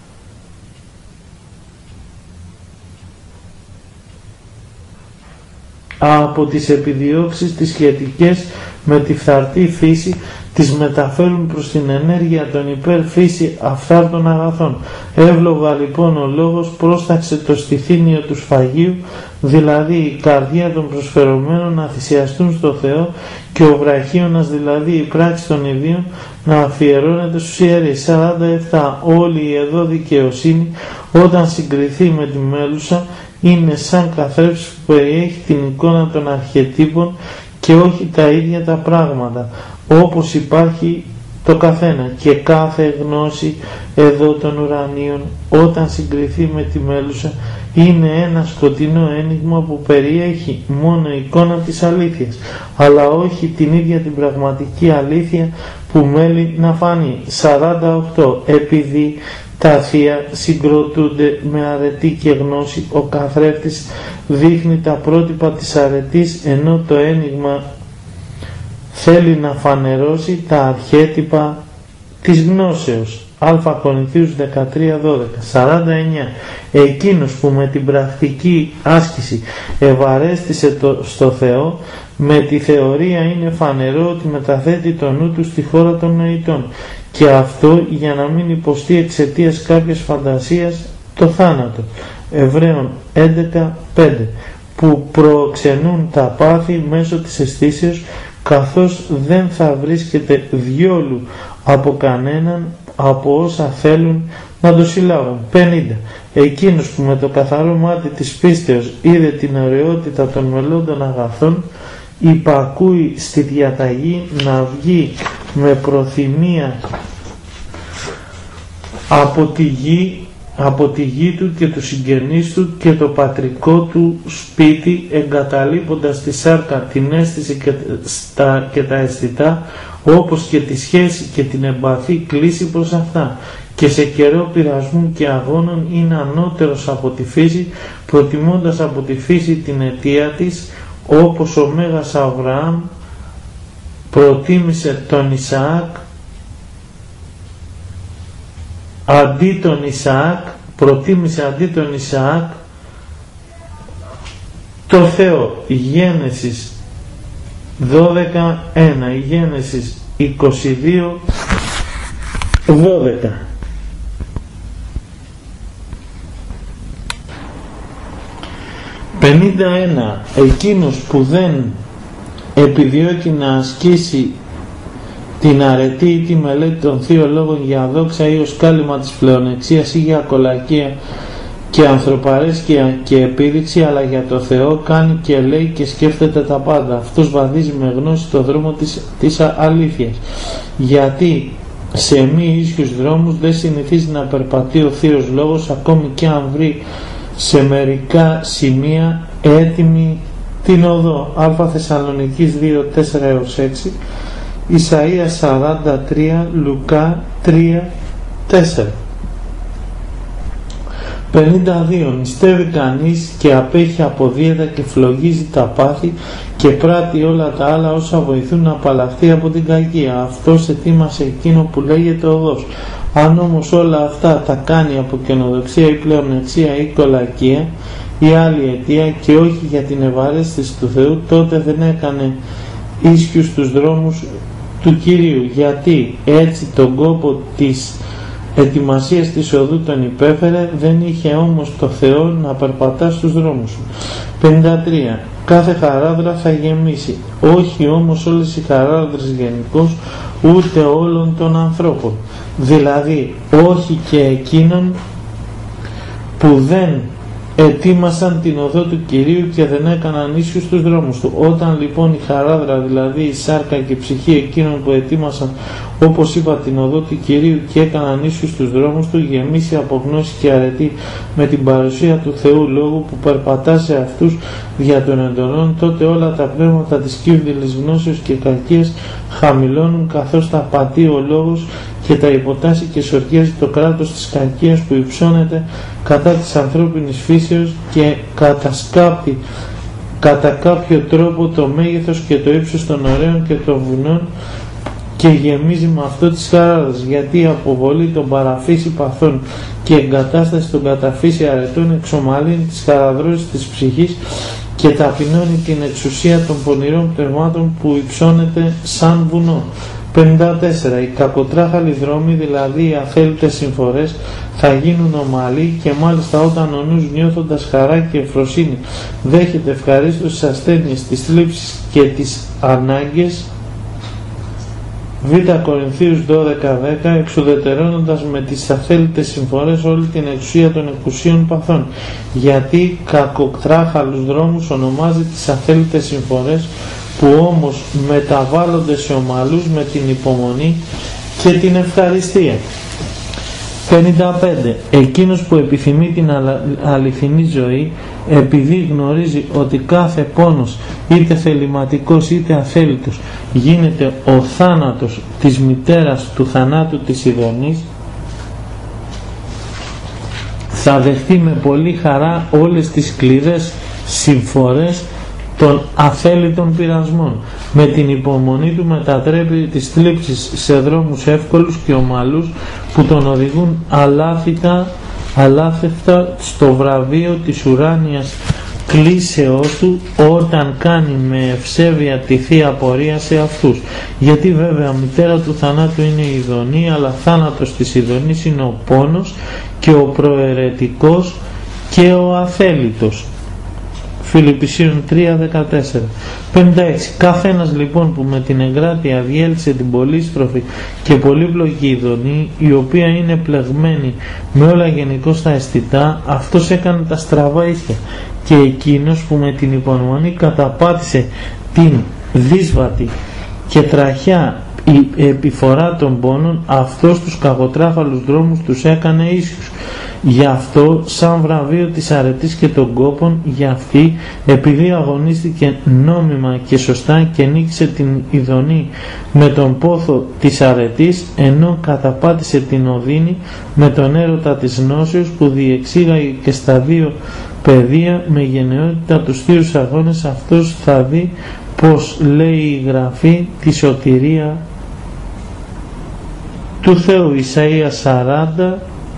από τις επιδιώξεις τις σχετικές με τη φθαρτή φύση, τις μεταφέρουν προς την ενέργεια των υπερφύση αυθάρτων αγαθών. Εύλογα λοιπόν ο λόγος πρόσταξε το στιθήνιο του σφαγίου, δηλαδή η καρδία των προσφερωμένων να θυσιαστούν στο Θεό, και ο βραχίωνας, δηλαδή η πράξη των ιδίων, να αφιερώνεται στους ιερείς. σαράντα επτά. Όλη η εδώ δικαιοσύνη, όταν συγκριθεί με τη μέλουσα, είναι σαν καθρέφτης που περιέχει την εικόνα των αρχετύπων και όχι τα ίδια τα πράγματα, όπως υπάρχει το καθένα, και κάθε γνώση εδώ των ουρανίων, όταν συγκριθεί με τη μέλουσα, είναι ένα σκοτεινό ένιγμα που περιέχει μόνο εικόνα της αλήθειας, αλλά όχι την ίδια την πραγματική αλήθεια που μέλει να φανεί. σαράντα οκτώ. Επειδή τα θεία συγκροτούνται με αρετή και γνώση, ο καθρέφτης δείχνει τα πρότυπα της αρετής, ενώ το ένιγμα θέλει να φανερώσει τα αρχέτυπα της γνώσεως. Α Κορινθίους δεκατρία δώδεκα. σαράντα εννιά. Εκείνος που με την πρακτική άσκηση ευαρέστησε το, στο Θεό, με τη θεωρία είναι φανερό ότι μεταθέτει το νου του στη χώρα των νοητών, και αυτό για να μην υποστεί εξαιτίας κάποιας φαντασίας το θάνατο. Εβραίων έντεκα πέντε. Που προξενούν τα πάθη μέσω της αισθήσεως, καθώς δεν θα βρίσκεται διόλου από κανέναν από όσα θέλουν να το συλλάβουν. πενήντα. Εκείνος που με το καθαρό μάτι της πίστεως είδε την ωραιότητα των μελλόντων αγαθών, υπακούει στη διαταγή να βγει με προθυμία από τη γη, από τη γη του και του συγγενείς του και το πατρικό του σπίτι, εγκαταλείποντας τη σάρκα, την αίσθηση και, στα, και τα αισθητά, όπως και τη σχέση και την εμπαθή κλίση προς αυτά, και σε καιρό πειρασμού και αγώνων είναι ανώτερος από τη φύση, προτιμώντας από τη φύση την αιτία της, όπως ο Μέγας Αβραάμ προτίμησε τον Ισαάκ αντί τον Ισαάκ, προτίμησε αντί τον Ισαάκ το Θεό. Γένεσης δώδεκα ένα, Γένεσης είκοσι δύο δώδεκα. πενήντα ένα. Εκείνος που δεν επιδιώκει να ασκήσει την αρετή ή τη μελέτη των θείων λόγων για δόξα ή ως κάλυμα της πλεονεξίας ή για κολακία και ανθρωπαρέσκεια και επίδειξη, αλλά για το Θεό κάνει και λέει και σκέφτεται τα πάντα. Αυτός βαδίζει με γνώση το δρόμο της, της αλήθειας, γιατί σε μη ίσιους δρόμους δεν συνηθίζει να περπατεί ο Θείος Λόγος, ακόμη και αν βρει σε μερικά σημεία έτοιμη την οδό. Α Θεσσαλονικής δύο τέσσερα έως έξι, Ισαΐας σαράντα τρία, Λουκά τρία τέσσερα. πενήντα δύο. Νηστεύει κανείς και απέχει από δίαιτα και φλογίζει τα πάθη και πράττει όλα τα άλλα όσα βοηθούν να απαλλαχθεί από την κακία. Αυτός ετοίμασε εκείνο που λέγεται οδός. Αν όμως όλα αυτά τα κάνει από καινοδοξία ή πλεονεξία ή κολακία ή άλλη αιτία και όχι για την ευαρέστηση του Θεού, τότε δεν έκανε ίσιους τους δρόμους του Κυρίου, γιατί έτσι τον κόπο της ετοιμασίας της οδού τον υπέφερε, δεν είχε όμως το Θεό να περπατά στους δρόμους σου. πενήντα τρία. Κάθε χαράδρα θα γεμίσει, όχι όμως όλες οι χαράδρες γενικώς, ούτε όλων των ανθρώπων, δηλαδή όχι και εκείνων που δεν ετοίμασαν την οδό του Κυρίου και δεν έκαναν ίσιους τους δρόμους του. Όταν λοιπόν η χαράδρα, δηλαδή η σάρκα και η ψυχή εκείνων που ετοίμασαν, όπως είπα, την οδό του Κυρίου και έκαναν ίσιους τους δρόμους του, γεμίσει από γνώση και αρετή με την παρουσία του Θεού Λόγου που περπατά σε αυτούς δια των εντολών, τότε όλα τα πνεύματα της κύβδηλης γνώσεως και κακίας χαμηλώνουν, καθώς τα πατεί ο Λόγος και τα υποτάσσει και σορκίζει το κράτος της κακίας που υψώνεται κατά της ανθρώπινης φύσεως και κατασκάπτει κατά κάποιο τρόπο το μέγεθος και το ύψος των ωραίων και των βουνών και γεμίζει με αυτό τις χαράδες, γιατί η αποβολή των παραφύση παθών και εγκατάσταση των καταφύση αρετών εξομαλύνει τις χαραδρώσεις της ψυχής και ταπεινώνει την εξουσία των πονηρών πνευμάτων που υψώνεται σαν βουνό. πενήντα τέσσερα. Οι κακοτράχαλοι δρόμοι, δηλαδή οι αθέλητες συμφορές, θα γίνουν ομαλοί και μάλιστα όταν ο νους, νιώθοντας χαρά και ευφροσύνη, δέχεται ευχαρίστως τις ασθένειες, τις θλίψεις και τις ανάγκες. Β Κορινθίους δώδεκα δέκα, εξουδετερώνοντας με τις αθέλητες συμφορές όλη την εξουσία των εκουσίων παθών, γιατί κακοτράχαλους δρόμους ονομάζει τις αθέλητες συμφορές, που όμως μεταβάλλονται σε ομαλούς με την υπομονή και την ευχαριστία. πενήντα πέντε. Εκείνος που επιθυμεί την αληθινή ζωή, επειδή γνωρίζει ότι κάθε πόνος, είτε θεληματικός είτε αθέλητος, γίνεται ο θάνατος της μητέρας του θανάτου της ειδονής, θα δεχτεί με πολύ χαρά όλες τις σκληρές συμφορές των αθέλητων πειρασμών. Με την υπομονή του μετατρέπει τις θλίψεις σε δρόμους εύκολους και ομαλούς που τον οδηγούν αλάθητα, αλάθευτα στο βραβείο της ουράνιας κλίσεώς του, όταν κάνει με ευσέβεια τη θεία πορεία σε αυτούς. Γιατί βέβαια μητέρα του θανάτου είναι η ειδονή, αλλά θάνατος της ειδονής είναι ο πόνος και ο προαιρετικός και ο αθέλητος. Φιλιππισίων τρία δεκατέσσερα. πενήντα έξι. Καθένας λοιπόν που με την εγκράτεια διέλυσε την πολύστροφη και πολύπλοκη ειδονή, η οποία είναι πλεγμένη με όλα γενικώς τα αισθητά, αυτός έκανε τα στραβά ίσια, και εκείνος που με την υπομονή καταπάτησε την δύσβατη και τραχιά η επιφορά των πόνων, αυτός τους κακοτράφαλους δρόμους τους έκανε ίσιους. Γι' αυτό, σαν βραβείο της αρετής και των κόπων, για αυτή, επειδή αγωνίστηκε νόμιμα και σωστά και νίκησε την ειδονή με τον πόθο της αρετής, ενώ καταπάτησε την οδύνη με τον έρωτα της γνώσεως που διεξήγαγε και στα δύο παιδεία με γενναιότητα τους θείους αγώνες, αυτός θα δει πως λέει η Γραφή τη σωτηρία του Θεού. Ισαΐας σαράντα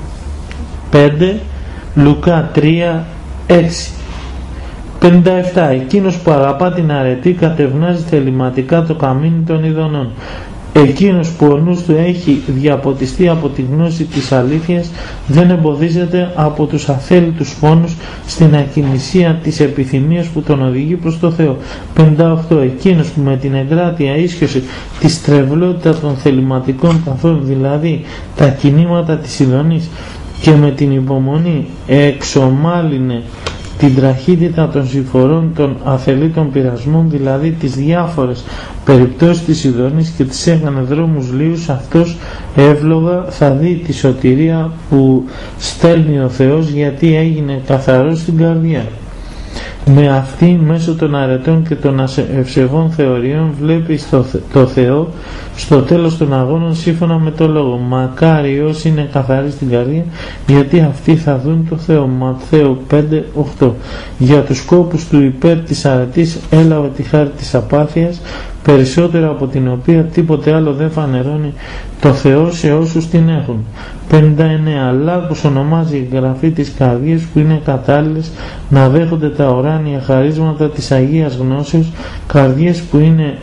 πέντε, Λουκά τρία έξι. πενήντα επτά. Εκείνος που αγαπά την αρετή κατευνάζει θεληματικά το καμίνι των ειδονών. Εκείνος που ο νους του έχει διαποτιστεί από τη γνώση της αλήθειας δεν εμποδίζεται από τους αθέλητους φόνους στην ακινησία της επιθυμίας που τον οδηγεί προς το Θεό. πενήντα οκτώ. Εκείνος που με την εγκράτεια ίσχυσε τη στρεβλότητα των θεληματικών παθών, δηλαδή τα κινήματα της ειδονής, και με την υπομονή εξομάλυνε την τραχύτητα των συμφορών των αθελήτων πειρασμών, δηλαδή τις διάφορες περιπτώσεις της ειδονής, και τις έκανε δρόμους λίους, αυτός εύλογα θα δει τη σωτηρία που στέλνει ο Θεός, γιατί έγινε καθαρός στην καρδιά. Με αυτή, μέσω των αρετών και των ευσεβών θεωριών, βλέπει στο, το Θεό στο τέλος των αγώνων σύμφωνα με το λόγο. Μακάρι όσοι είναι καθαροί στην καρδία, γιατί αυτοί θα δουν το Θεό. Ματθαίο πέντε οκτώ. Για τους σκόπους του υπέρ της αρετής έλαβε τη χάρη της απάθειας, περισσότερο από την οποία τίποτε άλλο δεν φανερώνει το Θεό σε όσους την έχουν. πενήντα εννέα. Λάκους ονομάζει η Γραφή της καρδίας που είναι κατάλληλες να δέχονται τα ουράνια χαρίσματα της Αγίας Γνώσεως, καρδιές που είναι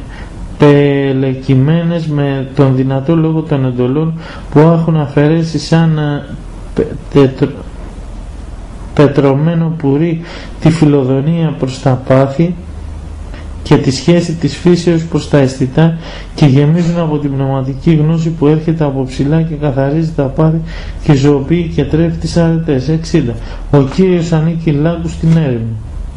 πελεκυμένες με τον δυνατό λόγο των εντολών, που έχουν αφαιρέσει σαν τετρο... πετρωμένο πουρί τη φιλοδονία προς τα πάθη και τη σχέση της φύσεως προς τα αισθητά, και γεμίζουν από την πνευματική γνώση που έρχεται από ψηλά και καθαρίζει τα πάθη και ζωοποιεί και τρέφει τις αρετές. εξήντα. Ο Κύριος ανήκει λάκου στην έρημο.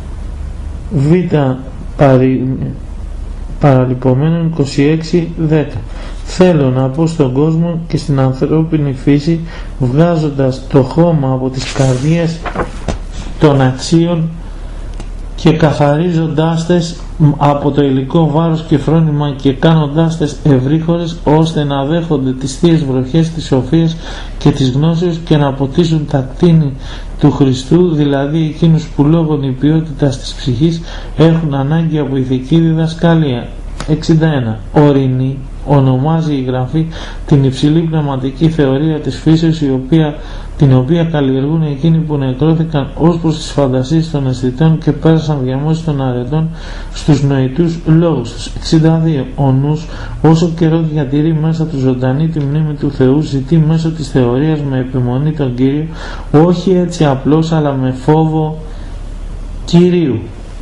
Β. Παρι... Παραλυπωμένων είκοσι έξι δέκα. Θέλω να πω στον κόσμο και στην ανθρώπινη φύση, βγάζοντας το χώμα από τις καρδίες των αξίων και καθαρίζοντάς τες από το υλικό βάρος και φρόνημα και κάνοντάς τες ευρύχωρες, ώστε να δέχονται τις θείες βροχές της σοφίας και της γνώσεως και να ποτίσουν τα κτίνη του Χριστού, δηλαδή εκείνους που λόγω νηπιότητας της ψυχής έχουν ανάγκη από ηθική διδασκαλία. εξήντα ένα. Ορεινή ονομάζει η Γραφή την υψηλή πνευματική θεωρία της φύσεως, η οποία, την οποία καλλιεργούν εκείνοι που νεκρώθηκαν ως προς τις φαντασίες των αισθητών και πέρασαν διαμόσεις των αρετών στους νοητούς λόγους τους. εξήντα δύο. Ο νους, όσο καιρό διατηρεί μέσα του ζωντανή τη μνήμη του Θεού, ζητεί μέσω της θεωρίας με επιμονή τον Κύριο, όχι έτσι απλώς, αλλά με φόβο Κυρίου.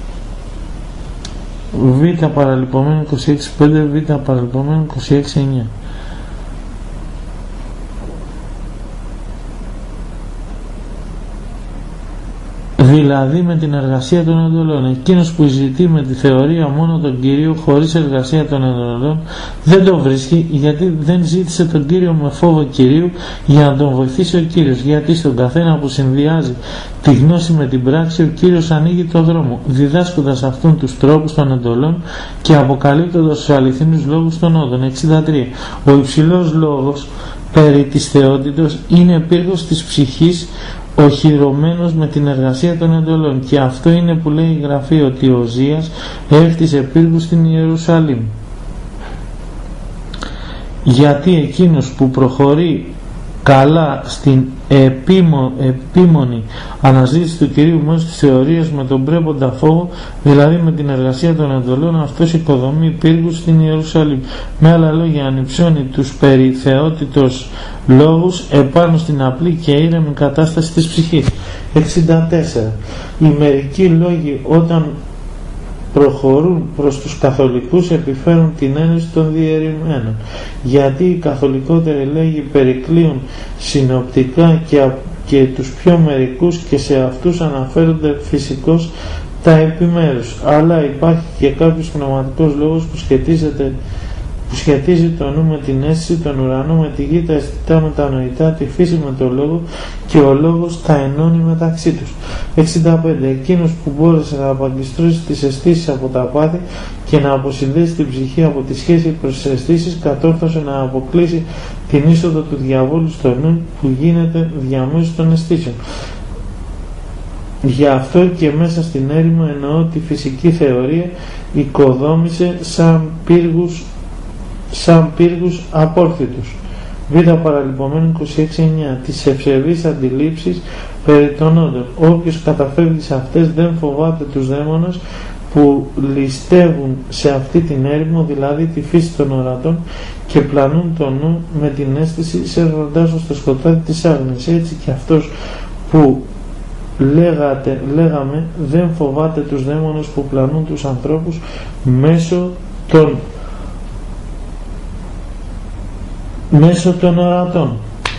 Β. Παραλυπωμένο είκοσι έξι πέντε, Β. Παραλυπωμένο είκοσι έξι εννιά. Δηλαδή με την εργασία των εντολών. Εκείνος που ζητεί με τη θεωρία μόνο τον Κύριο χωρίς εργασία των εντολών δεν τον βρίσκει, γιατί δεν ζήτησε τον Κύριο με φόβο Κυρίου για να τον βοηθήσει ο Κύριος. Γιατί στον καθένα που συνδυάζει τη γνώση με την πράξη, ο Κύριος ανοίγει το δρόμο, διδάσκοντας αυτόν τους τρόπους των εντολών και αποκαλύπτοντας τους αληθινούς λόγους των όντων. εξήντα τρία. Ο υψηλός λόγος περί της θεότητος είναι πύργος της ψυχής, οχυρωμένος με την εργασία των εντολών, και αυτό είναι που λέει η Γραφή ότι ο Οσίας έχτισε πύργους στην Ιερουσαλήμ. Γιατί εκείνος που προχωρεί καλά στην επίμο, επίμονη αναζήτηση του Κυρίου μέσω της θεωρίας με τον πρέποντα φόβο, δηλαδή με την εργασία των εντολών, αυτός οικοδομεί πύργους στην Ιερουσαλήμ. Με άλλα λόγια, ανυψώνει τους περί θεότητος λόγους επάνω στην απλή και ήρεμη κατάσταση της ψυχής. εξήντα τέσσερα. Οι μερικοί λόγοι, όταν προχωρούν προς τους καθολικούς, επιφέρουν την έννοια των διαιρεμένων, γιατί οι καθολικότεροι λέγοι περικλείουν συνοπτικά και, και τους πιο μερικούς, και σε αυτούς αναφέρονται φυσικώς τα επιμέρους, αλλά υπάρχει και κάποιος πνευματικός λόγος που σχετίζεται που σχετίζει το νου με την αίσθηση, τον ουρανό με τη γη, τα αισθητά με τα νοητά, τη φύση με τον λόγο και ο λόγος τα ενώνει μεταξύ τους. εξήντα πέντε. Εκείνος που μπόρεσε να απαγκιστρώσει τις αισθήσεις από τα πάθη και να αποσυνδέσει την ψυχή από τη σχέση προς τις αισθήσεις, κατόρθωσε να αποκλείσει την είσοδο του διαβόλου στο νου που γίνεται διαμέσου των αισθήσεων. Γι' αυτό και μέσα στην έρημο εννοώ τη φυσική θεωρία οικοδόμησε σαν πύργους, σαν πύργους απόρθητους. Β παραλυπωμένο είκοσι έξι εννιά. Τις ευσεβείς αντιλήψεις περί των όντων. Όποιος καταφεύγει σε αυτές δεν φοβάται τους δαίμονες που ληστεύουν σε αυτή την έρημο, δηλαδή τη φύση των ορατών, και πλανούν το νου με την αίσθηση σέρνοντάς στο σκοτάδι της άγνοιας. Έτσι και αυτός που λέγατε, λέγαμε δεν φοβάται τους δαίμονες που πλανούν τους ανθρώπους μέσω των μέσω των ορατών.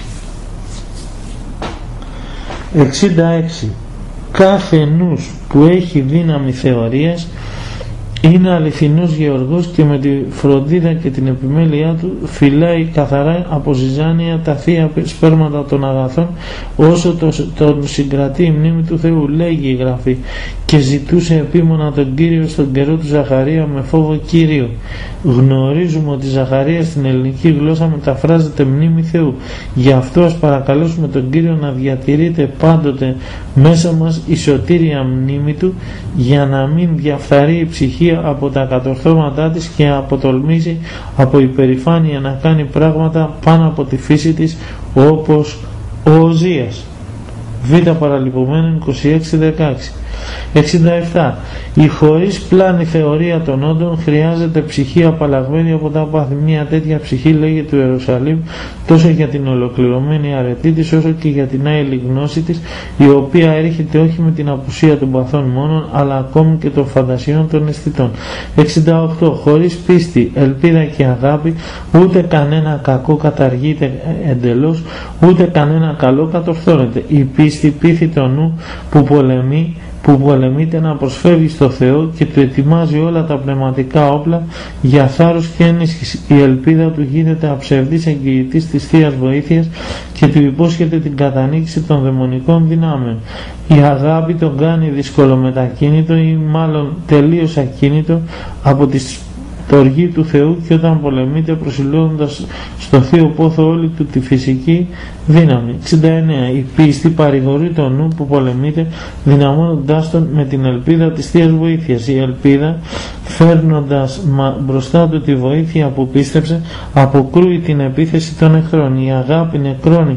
εξήντα έξι. Κάθε νους που έχει δύναμη θεωρίας είναι αληθινός γεωργός και με τη φροντίδα και την επιμέλειά του φυλάει καθαρά από ζυζάνια τα θεία σπέρματα των αγαθών όσο τον συγκρατεί η μνήμη του Θεού, λέγει η Γραφή, και ζητούσε επίμονα τον Κύριο στον καιρό του Ζαχαρία με φόβο Κύριου. Γνωρίζουμε ότι Ζαχαρία στην ελληνική γλώσσα μεταφράζεται μνήμη Θεού. Γι' αυτό ας παρακαλέσουμε τον Κύριο να διατηρείται πάντοτε μέσα μας η σωτήρια μνήμη του, για να μην διαφθαρεί η ψυχή από τα κατορθώματά της και αποτολμήσει από υπερηφάνεια να κάνει πράγματα πάνω από τη φύση της, όπως ο Οζίας. Β παραλυπωμένο είκοσι έξι δεκαέξι. εξήντα επτά. Η χωρίς πλάνη θεωρία των όντων χρειάζεται ψυχή απαλλαγμένη από τα πάθη. Μια τέτοια ψυχή λέγεται του Ιερουσαλήμ τόσο για την ολοκληρωμένη αρετή της όσο και για την άειλη γνώση της, η οποία έρχεται όχι με την απουσία των παθών μόνον αλλά ακόμη και των φαντασιών των αισθητών. εξήντα οκτώ. Χωρίς πίστη, ελπίδα και αγάπη ούτε κανένα κακό καταργείται εντελώς, ούτε κανένα καλό κατορθώνεται. Η πίστη πείθει το νου που πολεμεί που πολεμείται να προσφεύγει στο Θεό και του ετοιμάζει όλα τα πνευματικά όπλα για θάρρος και ενίσχυση. Η ελπίδα του γίνεται αψευδής εγγυητής της Θείας Βοήθειας και του υπόσχεται την κατανήξη των δαιμονικών δυνάμεων. Η αγάπη τον κάνει δυσκολομετακίνητο ή μάλλον τελείως ακίνητο από τις το οργή του Θεού, και όταν πολεμείται προσιλώνοντας στο θείο πόθο όλη του τη φυσική δύναμη. εξήντα εννέα. Η πίστη παρηγορεί τον νου που πολεμείται δυναμώνοντάς τον με την ελπίδα της Θείας Βοήθειας. Η ελπίδα, φέρνοντας μπροστά του τη βοήθεια που πίστεψε, αποκρούει την επίθεση των εχθρών. Η αγάπη νεκρώνει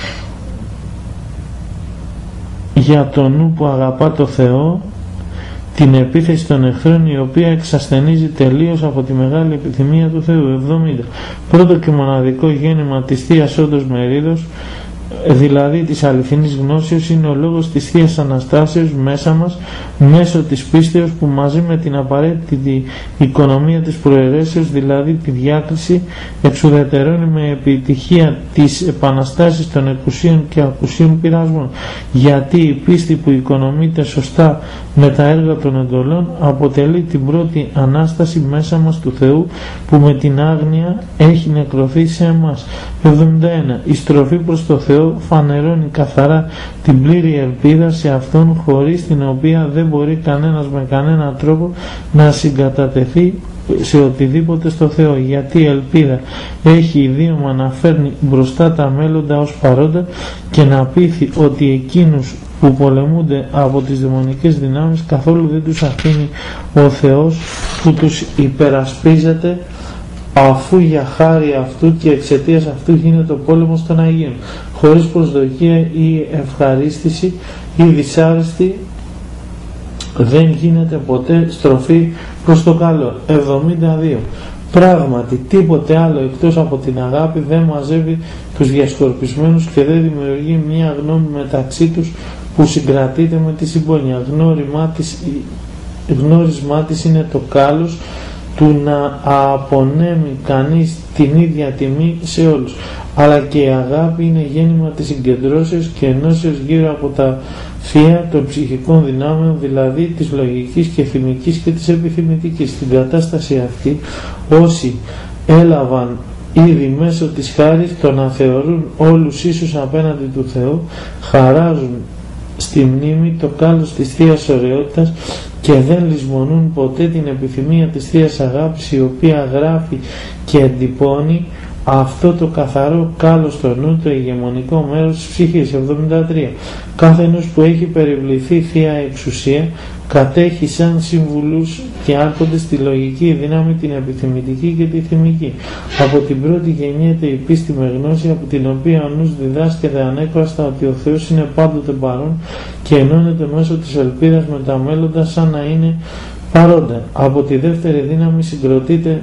για τον νου που αγαπά το Θεό την επίθεση των εχθρών, η οποία εξασθενίζει τελείως από τη μεγάλη επιθυμία του Θεού. εβδομήντα. Πρώτο και μοναδικό γέννημα της Θείας Όντως Μερίδος, δηλαδή της αληθινής γνώσεως, είναι ο λόγος της Θείας Αναστάσεως μέσα μας, μέσω της πίστεως που μαζί με την απαραίτητη οικονομία της προαιρέσεως, δηλαδή τη διάκριση, εξουδετερώνει με επιτυχία τις επαναστάσεις των εκουσίων και ακουσίων πειρασμών. Γιατί η πίστη που οικονομείται σωστά με τα έργα των εντολών αποτελεί την πρώτη Ανάσταση μέσα μας του Θεού, που με την άγνοια έχει νεκρωθεί σε εμάς. εβδομήντα ένα. Η στροφή προς το Θεό φανερώνει καθαρά την πλήρη ελπίδα σε Αυτόν, χωρίς την οποία δεν μπορεί κανένας με κανένα τρόπο να συγκατατεθεί σε οτιδήποτε στο Θεό, γιατί η ελπίδα έχει ιδίωμα να φέρνει μπροστά τα μέλλοντα ως παρόντα και να πείθει ότι εκείνους που πολεμούνται από τις δαιμονικές δυνάμεις καθόλου δεν τους αφήνει ο Θεός που τους υπερασπίζεται, αφού για χάρη αυτού και εξαιτίας αυτού γίνεται ο πόλεμος των Αγίων, χωρίς προσδοκία ή ευχαρίστηση ή δυσάρεστη δεν γίνεται ποτέ στροφή προς το καλό. εβδομήντα δύο. Πράγματι τίποτε άλλο εκτός από την αγάπη δεν μαζεύει τους διασκορπισμένους και δεν δημιουργεί μια γνώμη μεταξύ τους που συγκρατείται με τη συμπόνια. Γνώριμά της, γνώρισμά της είναι το κάλος του να απονέμει κανείς την ίδια τιμή σε όλους. Αλλά και η αγάπη είναι γέννημα της συγκεντρώσεως και ενώσεως γύρω από τα θεία των ψυχικών δυνάμεων, δηλαδή της λογικής και θυμικής και της επιθυμητικής. Στην κατάσταση αυτή, όσοι έλαβαν ήδη μέσω της χάρης το να θεωρούν όλους ίσους απέναντι του Θεού, χαράζουν στη μνήμη το κάλος της Θείας Ωραιότητας και δεν λησμονούν ποτέ την επιθυμία της Θείας Αγάπης, η οποία γράφει και εντυπώνει αυτό το καθαρό κάλος στο νου, το ηγεμονικό μέρος της ψυχής. εβδομήντα τρία. Κάθε νους που έχει περιβληθεί Θεία Εξουσία κατέχει σαν συμβουλούς και άρχοντες τη λογική δύναμη, την επιθυμητική και τη θυμική. Από την πρώτη γεννιέται η πίστη με γνώση, από την οποία ο νους διδάσκεται ανέκφραστα ότι ο Θεός είναι πάντοτε παρόν και ενώνεται μέσω της ελπίδας με τα μέλλοντα σαν να είναι παρόντα. Από τη δεύτερη δύναμη συγκροτείται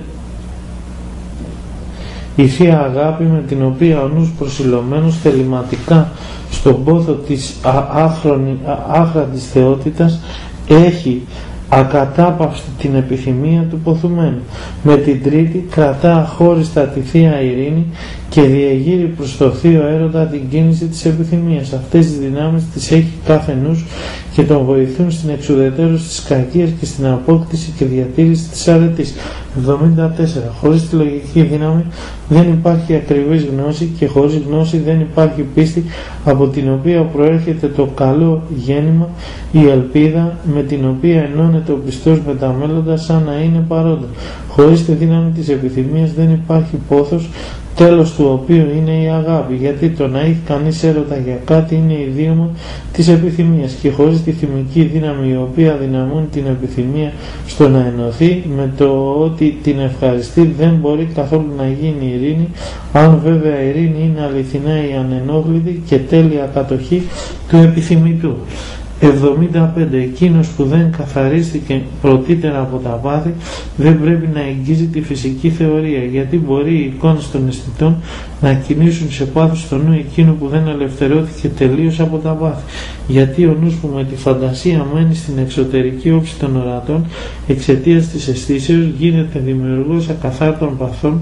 η Θεία Αγάπη, με την οποία ο νους προσιλωμένος θεληματικά στον πόθο της άχραντης θεότητας έχει ακατάπαυστη την επιθυμία του ποθουμένου. Με την τρίτη κρατά αχώριστα τη Θεία Ειρήνη και διεγείρει προς το Θείο Έρωτα την κίνηση της επιθυμίας. Αυτές τις δυνάμεις τις έχει κάθε νους και τον βοηθούν στην εξουδετέρωση της κακίας και στην απόκτηση και διατήρηση της αρετής. εβδομήντα τέσσερα. Χωρίς τη λογική δύναμη δεν υπάρχει ακριβής γνώση και χωρίς γνώση δεν υπάρχει πίστη, από την οποία προέρχεται το καλό γέννημα, η ελπίδα με την οποία ενώνεται ο πιστός με τα μέλλοντα σαν να είναι παρόντα. Χωρίς τη δύναμη της επιθυμίας δεν υπάρχει πόθος, τέλος του οποίου είναι η αγάπη, γιατί το να έχει κανείς έρωτα για κάτι είναι ιδίωμα της επιθυμίας, και χωρίς τη θυμική δύναμη η οποία δυναμώνει την επιθυμία στο να ενωθεί με το ότι την ευχαριστεί δεν μπορεί καθόλου να γίνει ειρήνη, αν βέβαια η ειρήνη είναι αληθινά η ανενόχλητη και τέλεια κατοχή του επιθυμητού. εβδομήντα πέντε. Εκείνος που δεν καθαρίστηκε πρωτήτερα από τα πάθη δεν πρέπει να εγγίζει τη φυσική θεωρία, γιατί μπορεί οι εικόνες των αισθητών να κινήσουν σε πάθος στο νου εκείνου που δεν ελευθερώθηκε τελείως από τα πάθη, γιατί ο νους που με τη φαντασία μένει στην εξωτερική όψη των ορατών εξαιτίας της αισθήσεως γίνεται δημιουργός ακαθάρτων παθών,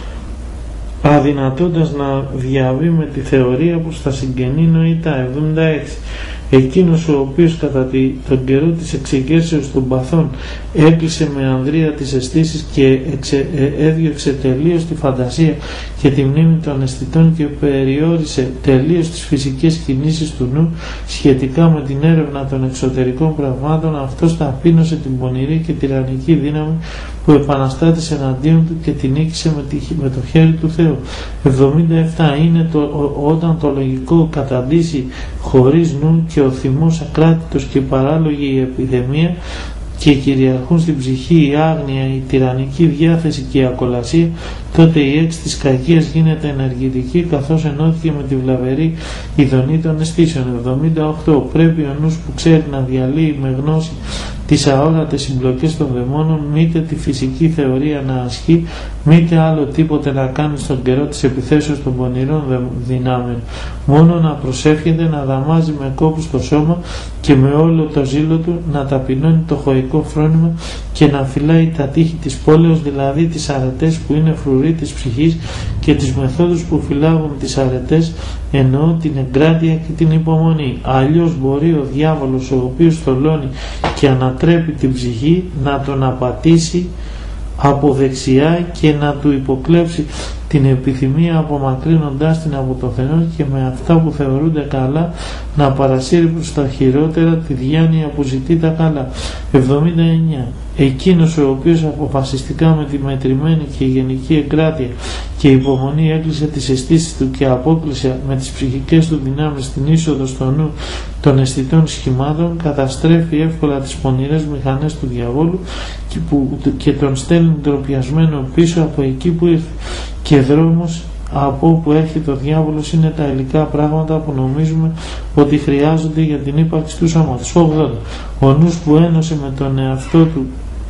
αδυνατώντας να διαβεί με τη θεωρία προς τα συγγενή νοητά. εβδομήντα έξι. Εκείνος ο οποίος κατά τη, τον καιρό της εξεγέρσεως των παθών έκλεισε με ανδρεία τις αισθήσεις και εξε, ε, έδιωξε τελείως τη φαντασία και τη μνήμη των αισθητών και περιόρισε τελείως τις φυσικές κινήσεις του νου σχετικά με την έρευνα των εξωτερικών πραγμάτων, αυτός ταπείνωσε την πονηρή και τυραννική δύναμη που επαναστάτησε εναντίον του και την νίκησε με, τη, με το χέρι του Θεού. εβδομήντα επτά. Είναι το, ο, όταν το λογικό καταντήσει χωρίς νου και ο θυμός ακράτητος και παράλογη η επιδημία και κυριαρχούν στην ψυχή η άγνοια, η τυραννική διάθεση και η ακολασία, τότε η έξι της κακίας γίνεται ενεργητική, καθώς ενώθηκε με τη βλαβερή ειδονή των αισθήσεων. εβδομήντα οκτώ. Πρέπει ο νους που ξέρει να διαλύει με γνώση τις αόρατες συμπλοκές των δαιμόνων, μήτε τη φυσική θεωρία να ασκεί, μήτε άλλο τίποτε να κάνει στον καιρό της επιθέσεως των πονηρών δυνάμεων. Μόνο να προσεύχεται, να δαμάζει με κόπους το σώμα και με όλο το ζήλο του να ταπεινώνει το χωικό φρόνημα και να φυλάει τα τείχη της πόλεως, δηλαδή τις αρετές που είναι φρουροί της ψυχής και τις μεθόδους που φυλάγουν τις αρετές, εννοώ την εγκράτεια και την υπομονή. Αλλιώς μπορεί ο διάβολος, ο οποίος θολώνει και ανατρέπει την ψυχή, να τον απατήσει από δεξιά και να του υποκλέψει την επιθυμία, απομακρύνοντάς την από το Θεό και με αυτά που θεωρούνται καλά να παρασύρει προς τα χειρότερα τη διάνοια που ζητεί τα καλά. εβδομήντα εννιά. Εκείνος ο οποίος αποφασιστικά με τη μετρημένη και γενική εγκράτεια και υπομονή έκλεισε τις αισθήσεις του και απόκλεισε με τις ψυχικές του δυνάμεις την είσοδο στο νου των αισθητών σχημάτων, καταστρέφει εύκολα τις πονηρές μηχανές του διαβόλου και, που, και τον στέλνει ντροπιασμένο πίσω από εκεί που ήρθε. Και δρόμος από όπου έρχεται ο διάβολος είναι τα υλικά πράγματα που νομίζουμε ότι χρειάζονται για την ύπαρξη του σώματος. ογδόντα. Ο νους που ένωσε με τον εαυτό του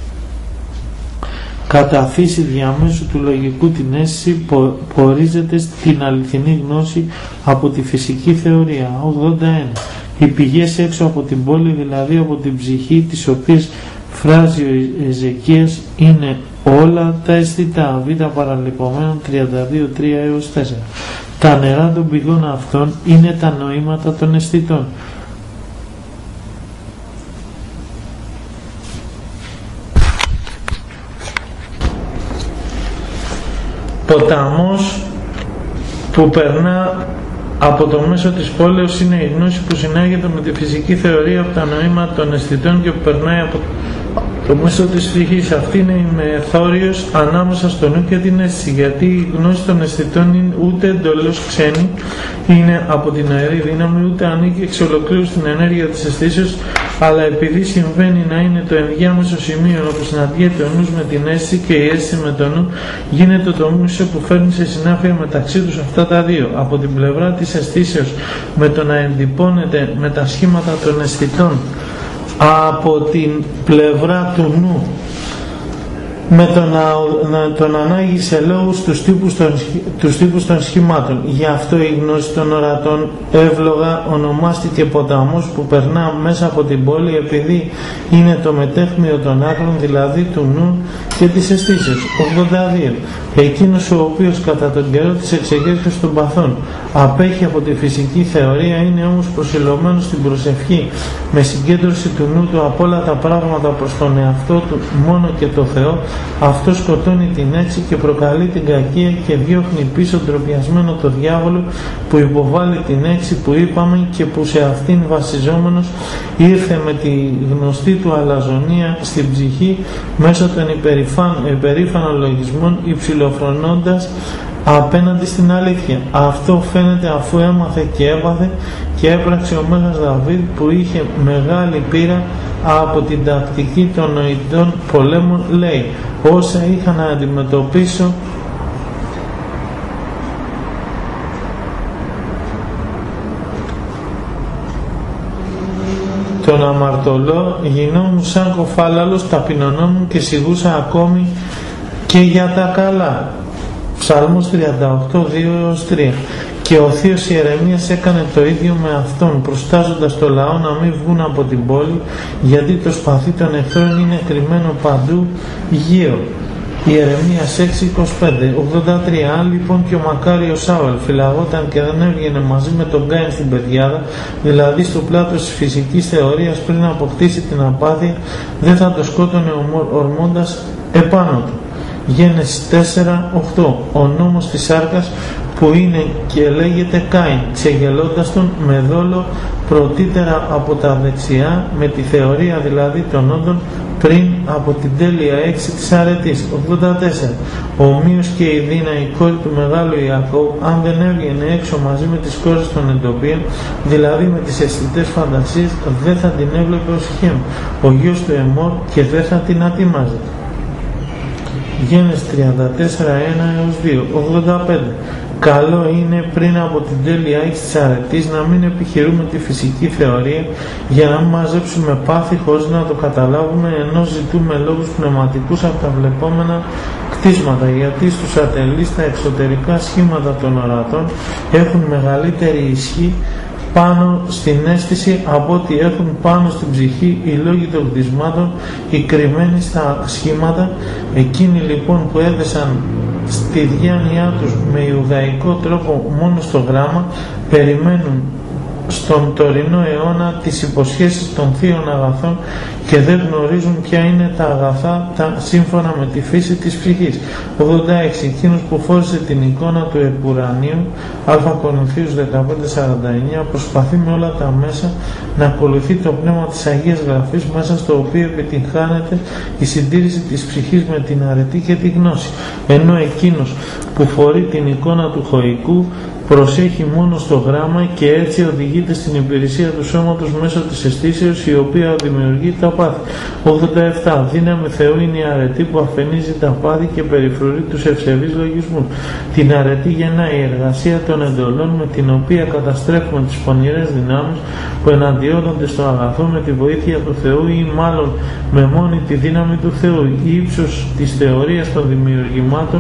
κατά φύση διαμέσου του λογικού την αίσθηση πο, πορίζεται στην αληθινή γνώση από τη φυσική θεωρία. ογδόντα ένα. Οι πηγές έξω από την πόλη, δηλαδή από την ψυχή, τις οποίες φράζει ο Εζεκίας, είναι όλα τα αισθητά. Β παραλυπωμένων τριάντα δύο τρία έως τέσσερα. Τα νερά των πηγών αυτών είναι τα νοήματα των αισθητών. ποταμός που περνά από το μέσο της πόλεως είναι η γνώση που συνάγεται με τη φυσική θεωρία από τα νοήματα των αισθητών και που περνάει από το μέσο της ψυχής. Αυτή είναι η μεθόριος ανάμεσα στο νου και την αίσθηση, γιατί η γνώση των αισθητών είναι ούτε εντελώς ξένη, είναι από την αερή δύναμη, ούτε ανήκει εξ ολοκλήρου στην ενέργεια της αισθήσεως, αλλά επειδή συμβαίνει να είναι το ενδιάμεσο σημείο όπου συναντιέται ο νους με την αίσθηση και η αίσθηση με το νου, γίνεται το μίσο που φέρνει σε συνάφεια μεταξύ τους αυτά τα δύο. Από την πλευρά της αισθήσεως, με το να εντυπώνεται με τα σχήματα των αισθητών, από την πλευρά του νου, με το να, να τον ανάγει σε λόγους τους τύπους, των, τους τύπους των σχημάτων. Γι' αυτό η γνώση των ορατών εύλογα ονομάστηκε ποταμός που περνά μέσα από την πόλη, επειδή είναι το μετέχμιο των άκρων, δηλαδή του νου και της αισθήσεως. ογδόντα δύο. Εκείνος ο οποίος κατά τον καιρό της εξεγέρσεως των παθών απέχει από τη φυσική θεωρία, είναι όμως προσιλωμένος στην προσευχή με συγκέντρωση του νου του από όλα τα πράγματα προς τον εαυτό του μόνο και το Θεό. Αυτό σκοτώνει την έξι και προκαλεί την κακία και διώχνει πίσω ντροπιασμένο το διάβολο που υποβάλλει την έξι που είπαμε και που σε αυτήν βασιζόμενος ήρθε με τη γνωστή του αλαζονία στην ψυχή μέσω των υπερήφανων λογισμών, υψηλοφρονώντας απέναντι στην αλήθεια. Αυτό φαίνεται αφού έμαθε και έπαθε και έπραξε ο Μέγας Δαβίδ, που είχε μεγάλη πείρα από την τακτική των νοητών πολέμων, λέει: όσα είχα να αντιμετωπίσω τον αμαρτωλό, γινόμουν σαν κοφάλαλος, ταπεινωνόμουν και σιγούσα ακόμη και για τα καλά. Ψαλμός τριάντα οκτώ, δύο έως τρία. Και ο θείος Ιερεμίας έκανε το ίδιο με αυτόν, προστάζοντας το λαό να μην βγουν από την πόλη, γιατί το σπαθί των εχθρών είναι κρυμμένο παντού γύρω. Ιερεμίας έξι είκοσι πέντε. ογδόντα τρία. Αν λοιπόν και ο μακάριος Σάουλ φυλαγόταν και δεν έβγαινε μαζί με τον Κάιν στην πεδιάδα, δηλαδή στο πλάτος της φυσικής θεωρίας, πριν αποκτήσει την απάθεια, δεν θα το σκότωνε ορμώντας επάνω του. Γένεση τέσσερα οκτώ. Ο νόμος της σάρκας που είναι και λέγεται Κάιν, ξεγελώντας τον με δόλο πρωτύτερα από τα δεξιά, με τη θεωρία δηλαδή των όντων, πριν από την τέλεια έξι της αρετής. ογδόντα τέσσερα. Ομοίως και η Δίνα, η κόρη του μεγάλου Ιακώβ, αν δεν έβγαινε έξω μαζί με τις κόρες των εντοπίων, δηλαδή με τις αισθητές φαντασίες, δεν θα την έβλεπε ο Σιχέμ, ο γιος του Εμόρ, και δεν θα την ατιμάζε. Γένεση τριάντα τέσσερα ένα έως δύο. ογδόντα πέντε. Καλό είναι πριν από την τέλεια έξι της αρετής να μην επιχειρούμε τη φυσική θεωρία για να μην μαζέψουμε πάθη χωρίς να το καταλάβουμε, ενώ ζητούμε λόγους πνευματικούς από τα βλεπόμενα κτίσματα, γιατί στους ατελείς τα εξωτερικά σχήματα των ορατών έχουν μεγαλύτερη ισχύ πάνω στην αίσθηση από ότι έχουν πάνω στην ψυχή οι λόγοι των κτισμάτων, οι κρυμμένοι στα σχήματα. Εκείνοι λοιπόν που έδεσαν στη διάνοιά τους με ιουδαϊκό τρόπο μόνο στο γράμμα, περιμένουν στον τωρινό αιώνα τις υποσχέσεις των θείων αγαθών και δεν γνωρίζουν ποια είναι τα αγαθά τα σύμφωνα με τη φύση της ψυχής. ογδόντα έξι. Εκείνος που φόρησε την εικόνα του επουρανίου, Α Κορινθίους δεκαπέντε σαράντα εννέα, προσπαθεί με όλα τα μέσα να ακολουθεί το πνεύμα της Αγίας Γραφής, μέσα στο οποίο επιτυγχάνεται η συντήρηση της ψυχής με την αρετή και τη γνώση, ενώ εκείνος που φορεί την εικόνα του χωικού προσέχει μόνο στο γράμμα και έτσι οδηγείται στην υπηρεσία του σώματος μέσω της αισθήσεως, η οποία δημιουργεί τα πάθη. ογδόντα επτά. Δύναμη Θεού είναι η αρετή που αφενίζει τα πάθη και περιφρουρεί τους ευσεβείς λογισμούς. Την αρετή γεννάει η εργασία των εντολών, με την οποία καταστρέφουμε τις πονηρές δυνάμεις που εναντιώνονται στο αγαθό με τη βοήθεια του Θεού, ή μάλλον με μόνη τη δύναμη του Θεού. Η ύψος της θεωρίας των δημιουργημάτων,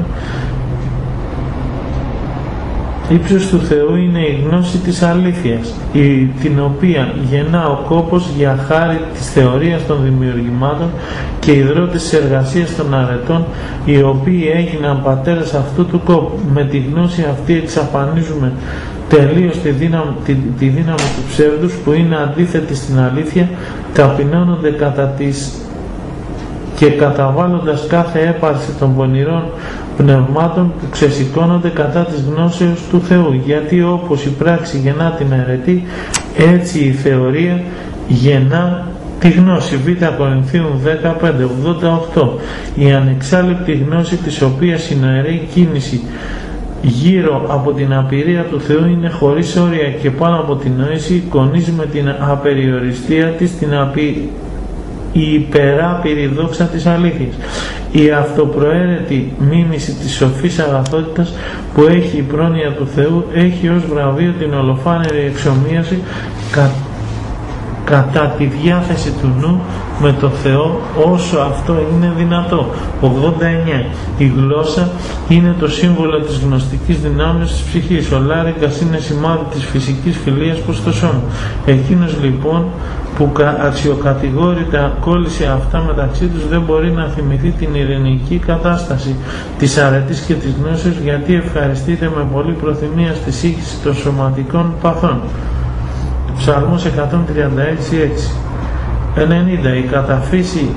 ύψος του Θεού είναι η γνώση της αλήθειας, η, την οποία γεννά ο κόπος για χάρη της θεωρίας των δημιουργημάτων και ιδρώτες της εργασίας των αρετών, οι οποίοι έγιναν πατέρες αυτού του κόπου. Με τη γνώση αυτή εξαφανίζουμε τελείως τη δύναμη, τη, τη δύναμη του ψεύδους, που είναι αντίθετη στην αλήθεια, ταπεινώνονται κατά της και καταβάλλοντας κάθε έπαρση των πονηρών πνευμάτων που ξεσηκώνονται κατά της γνώσεως του Θεού, γιατί όπως η πράξη γεννά την αιρετή, έτσι η θεωρία γεννά τη γνώση. Β Κορινθίων δεκαπέντε ογδόντα οκτώ. Η ανεξάλληπτη γνώση, της οποίας η νοερή κίνηση γύρω από την απειρία του Θεού είναι χωρίς όρια και πάνω από την νόηση, κονίζει με την απεριοριστία της την απει... η υπεράπειρη δόξα της αλήθειας. Η αυτοπροαίρετη μίμηση της σοφής αγαθότητας που έχει η πρόνοια του Θεού έχει ως βραβείο την ολοφάνερη εξομοίαση κα... κατά τη διάθεση του νου με το Θεό όσο αυτό είναι δυνατό. ογδόντα εννιά. Η γλώσσα είναι το σύμβολο της γνωστικής δυνάμεως της ψυχής. Ο Λάριγκας είναι σημάδι της φυσικής φιλίας προς το σώμα. Εκείνος λοιπόν που αξιοκατηγόρητα κόλλησε αυτά μεταξύ τους δεν μπορεί να θυμηθεί την ειρηνική κατάσταση της αρετής και της γνώσης, γιατί ευχαριστείται με πολλή προθυμία στη σύγχυση των σωματικών παθών. Ψαλμός εκατόν τριάντα έξι έξι. ενενήντα. Η καταφύση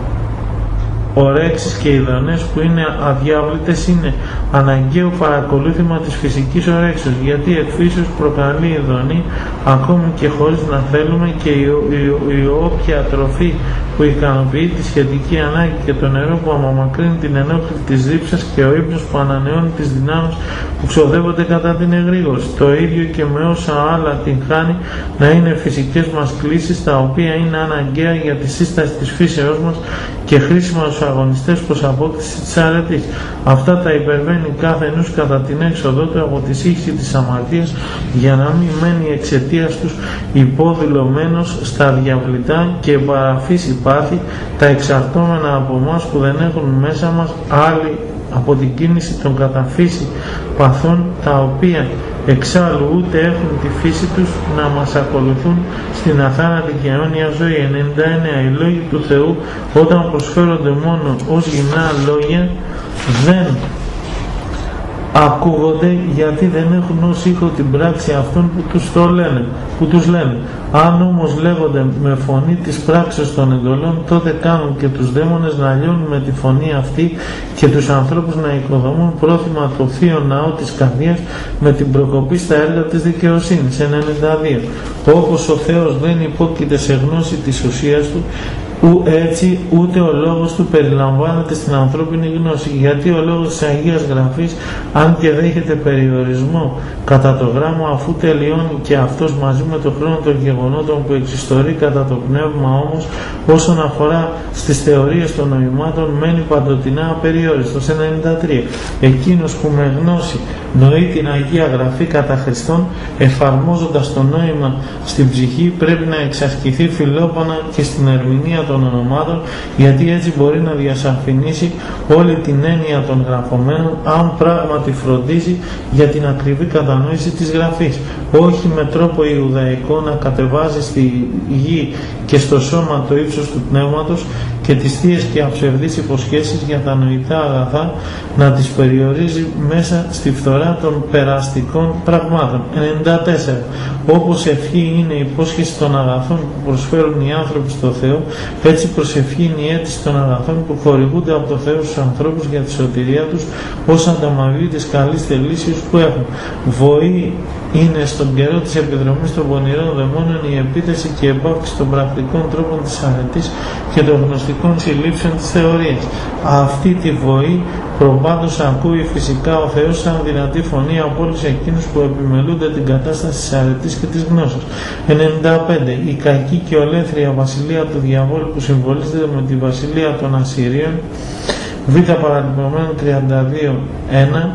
ορέξεις και ειδονές που είναι αδιάβλητες είναι αναγκαίο παρακολούθημα της φυσικής ορέξεως, γιατί εκ φύσεως προκαλεί ειδονή ακόμη και χωρίς να θέλουμε, και η, η, η όποια τροφή που ικανοποιεί τη σχετική ανάγκη και το νερό που αμαμακρύνει την ενόχληση της δίψας και ο ύπνος που ανανεώνει τις δυνάμεις που ξοδεύονται κατά την εγρήγορση. Το ίδιο και με όσα άλλα την χάνει να είναι φυσικές μας κλήσεις, τα οποία είναι αναγκαία για τη σύσταση της φύσεώς μας και χρήσιμα στους αγωνιστές προς απόκτηση της αρετής. Αυτά τα υπερβαίνει κάθε νους κατά την έξοδό του από τη σύγχυση της αμαρτίας, για να μην μένει εξαιτίας τους υποδηλωμένος στα διαβλητά και παραφύσει πάθη, τα εξαρτώμενα από εμάς που δεν έχουν μέσα μας άλλη από την κίνηση των καταφύση παθών, τα οποία εξάλλου ούτε έχουν τη φύση τους να μας ακολουθούν στην αθάνατη και αιώνια ζωή. ενενήντα εννέα. Οι λόγοι του Θεού, όταν προσφέρονται μόνο ως γυμνά λόγια, δεν ακούγονται, γιατί δεν έχουν ως ήχο την πράξη αυτών που τους το λένε, που τους λένε. Αν όμως λέγονται με φωνή της πράξης των εντολών, τότε κάνουν και τους δαίμονες να λιώνουν με τη φωνή αυτή και τους ανθρώπους να οικοδομούν πρόθυμα το θείο ναό της καρδίας με την προκοπή στα έργα της δικαιοσύνης. ενενήντα δύο. Όπως ο Θεός δεν υπόκειται σε γνώση της ουσίας του, ου έτσι ούτε ο λόγος του περιλαμβάνεται στην ανθρώπινη γνώση, γιατί ο λόγος της Αγίας Γραφής, αν και δέχεται περιορισμό κατά το γράμμα, αφού τελειώνει και αυτός μαζί με το χρόνο των γεγονότων που εξιστορεί κατά το πνεύμα, όμως όσον αφορά στις θεωρίες των νοημάτων μένει παντοτινά απεριόριστος. ενενήντα τρία. Εκείνος που με γνώση νοεί την Αγία Γραφή κατά Χριστόν, εφαρμόζοντας το νόημα στην ψυχή, πρέπει να εξασκηθεί φιλόπονα και στην ερμηνεία των ονομάτων, γιατί έτσι μπορεί να διασαφηνίσει όλη την έννοια των γραφωμένων, αν πράγματι φροντίζει για την ακριβή κατανόηση της Γραφής, όχι με τρόπο ιουδαϊκό να κατεβάζει στη γη και στο σώμα το ύψος του πνεύματος και τις θείες και αψευδείς υποσχέσεις για τα νοητά αγαθά να τις περιορίζει μέσα στη φθορά των περαστικών πραγμάτων. ενενήντα τέσσερα. Όπως ευχή είναι η υπόσχεση των αγαθών που προσφέρουν οι άνθρωποι στο Θεό, έτσι προσευχή είναι η αίτηση των αγαθών που χορηγούνται από το Θεό στους ανθρώπους για τη σωτηρία τους, ως ανταμαγή της καλής θελήσεως που έχουν. Βοή είναι στον καιρό της επιδρομής των πονηρών δαιμόνων η επίθεση και η επάυξη των πρακτικών τρόπων της αρετής και των γνωστικών συλλήψεων της θεωρίας. Αυτή τη βοή προπάντως ακούει φυσικά ο Θεός σαν δυνατή φωνή από όλους εκείνους που επιμελούνται την κατάσταση της αρετής και της γνώσης. ενενήντα πέντε. Η κακή και ολέθρια βασιλεία του διαβόλου που συμβολίζεται με τη βασιλεία των Ασσυρίων. Β παραλυπωμένων τριάντα δύο ένα.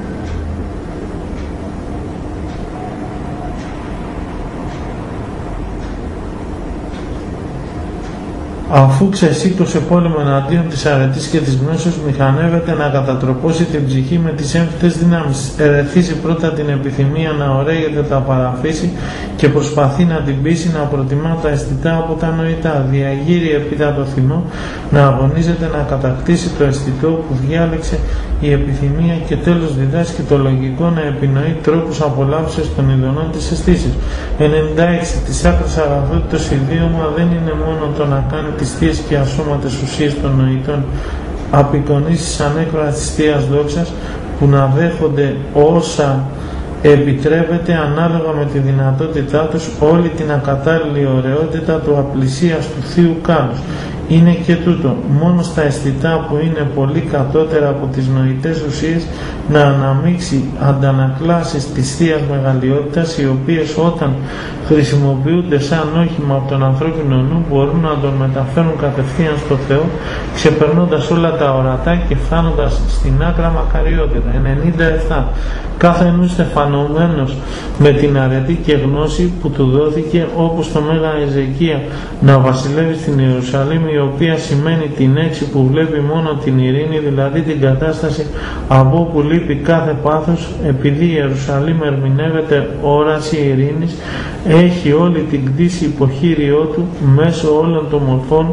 Αφού ξεσήκωσε πόλεμο εναντίον της αρετής και της γνώσης, μηχανεύεται να κατατροπώσει την ψυχή με τις έμφυτες δυνάμεις. Ερεθίζει πρώτα την επιθυμία να ωραίγεται τα παραφύση και προσπαθεί να την πείσει να προτιμά τα αισθητά από τα νοητά. Διαγείρει επίτα το θυμό να αγωνίζεται να κατακτήσει το αισθητό που διάλεξε η επιθυμία και τέλος διδάσκει το λογικό να επινοεί τρόπους απολαύσεως των ειδονών της αισθήσεως. ενενήντα έξι. Της άκρας αγαθότητος ιδίωμα δεν είναι μόνο το να κάνει τις θείες και ασώματες ουσίες των νοητών απεικονίσεις ανέκρονα της Θείας Δόξας, που να δέχονται όσα επιτρέπεται ανάλογα με τη δυνατότητά τους όλη την ακατάλληλη ωραιότητα του απλησίας του Θείου Κάλους. Είναι και τούτο, μόνο στα αισθητά που είναι πολύ κατώτερα από τις νοητές ουσίες να αναμίξει αντανακλάσεις της Θείας Μεγαλειότητας, οι οποίες όταν χρησιμοποιούνται σαν όχημα από τον ανθρώπινο νου μπορούν να τον μεταφέρουν κατευθείαν στο Θεό, ξεπερνώντας όλα τα ορατά και φτάνοντας στην άκρα μακαριότητα. ενενήντα επτά. Κάθε νου στεφανωμένος με την αρετή και γνώση που του δόθηκε, όπως το Μέγα Εζεκία, να βασιλεύει στην Ιερουσαλήμ, η οποία σημαίνει την έξι που βλέπει μόνο την ειρήνη, δηλαδή την κατάσταση από όπου λείπει κάθε πάθος, επειδή η Ιερουσαλήμ ερμηνεύεται όραση ειρήνης, έχει όλη την κτήση υποχείριό του μέσω όλων των μορφών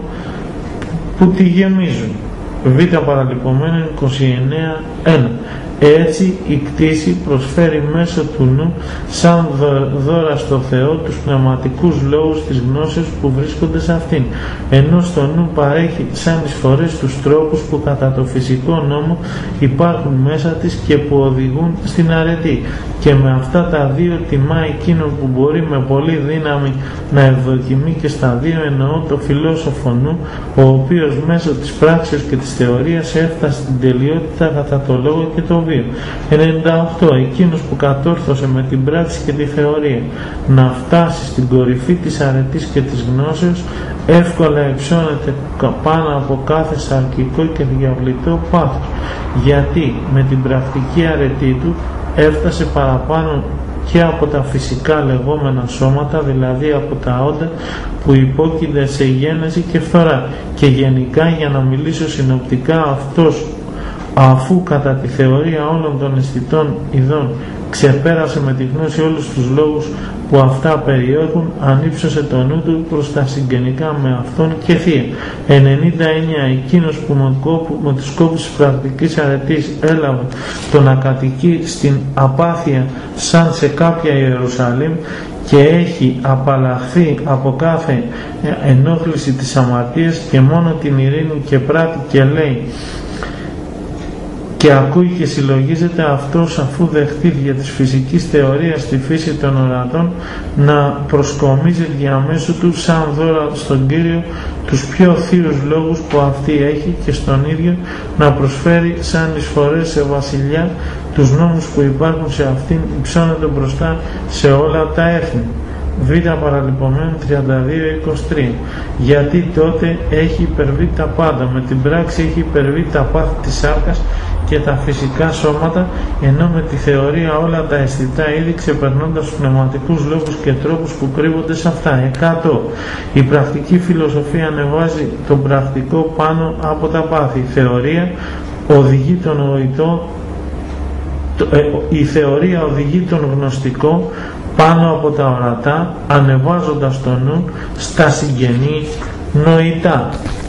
που τη γεμίζουν. Β παραλυπωμένο είκοσι εννέα ένα. Έτσι η κτήση προσφέρει μέσω του νου σαν δώρα στο Θεό τους πνευματικούς λόγους της γνώσεως που βρίσκονται σε αυτήν, ενώ στο νου παρέχει σαν εισφορές τους τρόπους που κατά το φυσικό νόμο υπάρχουν μέσα της και που οδηγούν στην αρετή, και με αυτά τα δύο τιμά εκείνον που μπορεί με πολύ δύναμη να ευδοκιμεί και στα δύο, εννοώ το φιλόσοφο νου, ο οποίος μέσω της πράξης και της θεωρίας έφτασε στην τελειότητα κατά το λόγο και το βίο. ενενήντα οκτώ. Εκείνος που κατόρθωσε με την πράξη και τη θεωρία να φτάσει στην κορυφή της αρετής και της γνώσεως, εύκολα υψώνεται πάνω από κάθε σαρκικό και διαβλητό πάθος, γιατί με την πρακτική αρετή του έφτασε παραπάνω και από τα φυσικά λεγόμενα σώματα, δηλαδή από τα όντα που υπόκεινται σε γένεση και φθορά, και γενικά, για να μιλήσω συνοπτικά, αυτός, αφού κατά τη θεωρία όλων των αισθητών ειδών ξεπέρασε με τη γνώση όλους τους λόγους που αυτά περιέχουν, ανύψωσε το νου του προς τα συγγενικά με αυτόν και θεία. ενενήντα εννέα. Εκείνος που με, κόπου, με τους κόπους της πρακτικής αρετής έλαβε το να κατοικεί στην απάθεια σαν σε κάποια Ιερουσαλήμ και έχει απαλλαχθεί από κάθε ενόχληση της αμαρτίας και μόνο την ειρήνη και πράττει και λέει και ακούει και συλλογίζεται, αυτός, αφού δεχτεί δια της φυσικής θεωρίας στη φύση των ορατών, να προσκομίζει διαμέσου του σαν δώρα στον Κύριο τους πιο θείους λόγους που αυτή έχει, και στον ίδιο να προσφέρει σαν εισφορές σε βασιλιά τους νόμους που υπάρχουν σε αυτήν, υψώνεται μπροστά σε όλα τα έθνη. Β παραλυπωμένο τριάντα δύο είκοσι τρία. Γιατί τότε έχει υπερβεί τα πάντα, με την πράξη έχει υπερβεί τα πάθη της σάρκας και τα φυσικά σώματα, ενώ με τη θεωρία όλα τα αισθητά είδη, ξεπερνώντας τους πνευματικούς λόγους και τρόπους που κρύβονται σε αυτά. εκατό. Η πρακτική φιλοσοφία ανεβάζει τον πρακτικό πάνω από τα πάθη. Η θεωρία οδηγεί τον νοητό, η θεωρία οδηγεί τον γνωστικό πάνω από τα ορατά, ανεβάζοντας το νου στα συγγενή νοητά.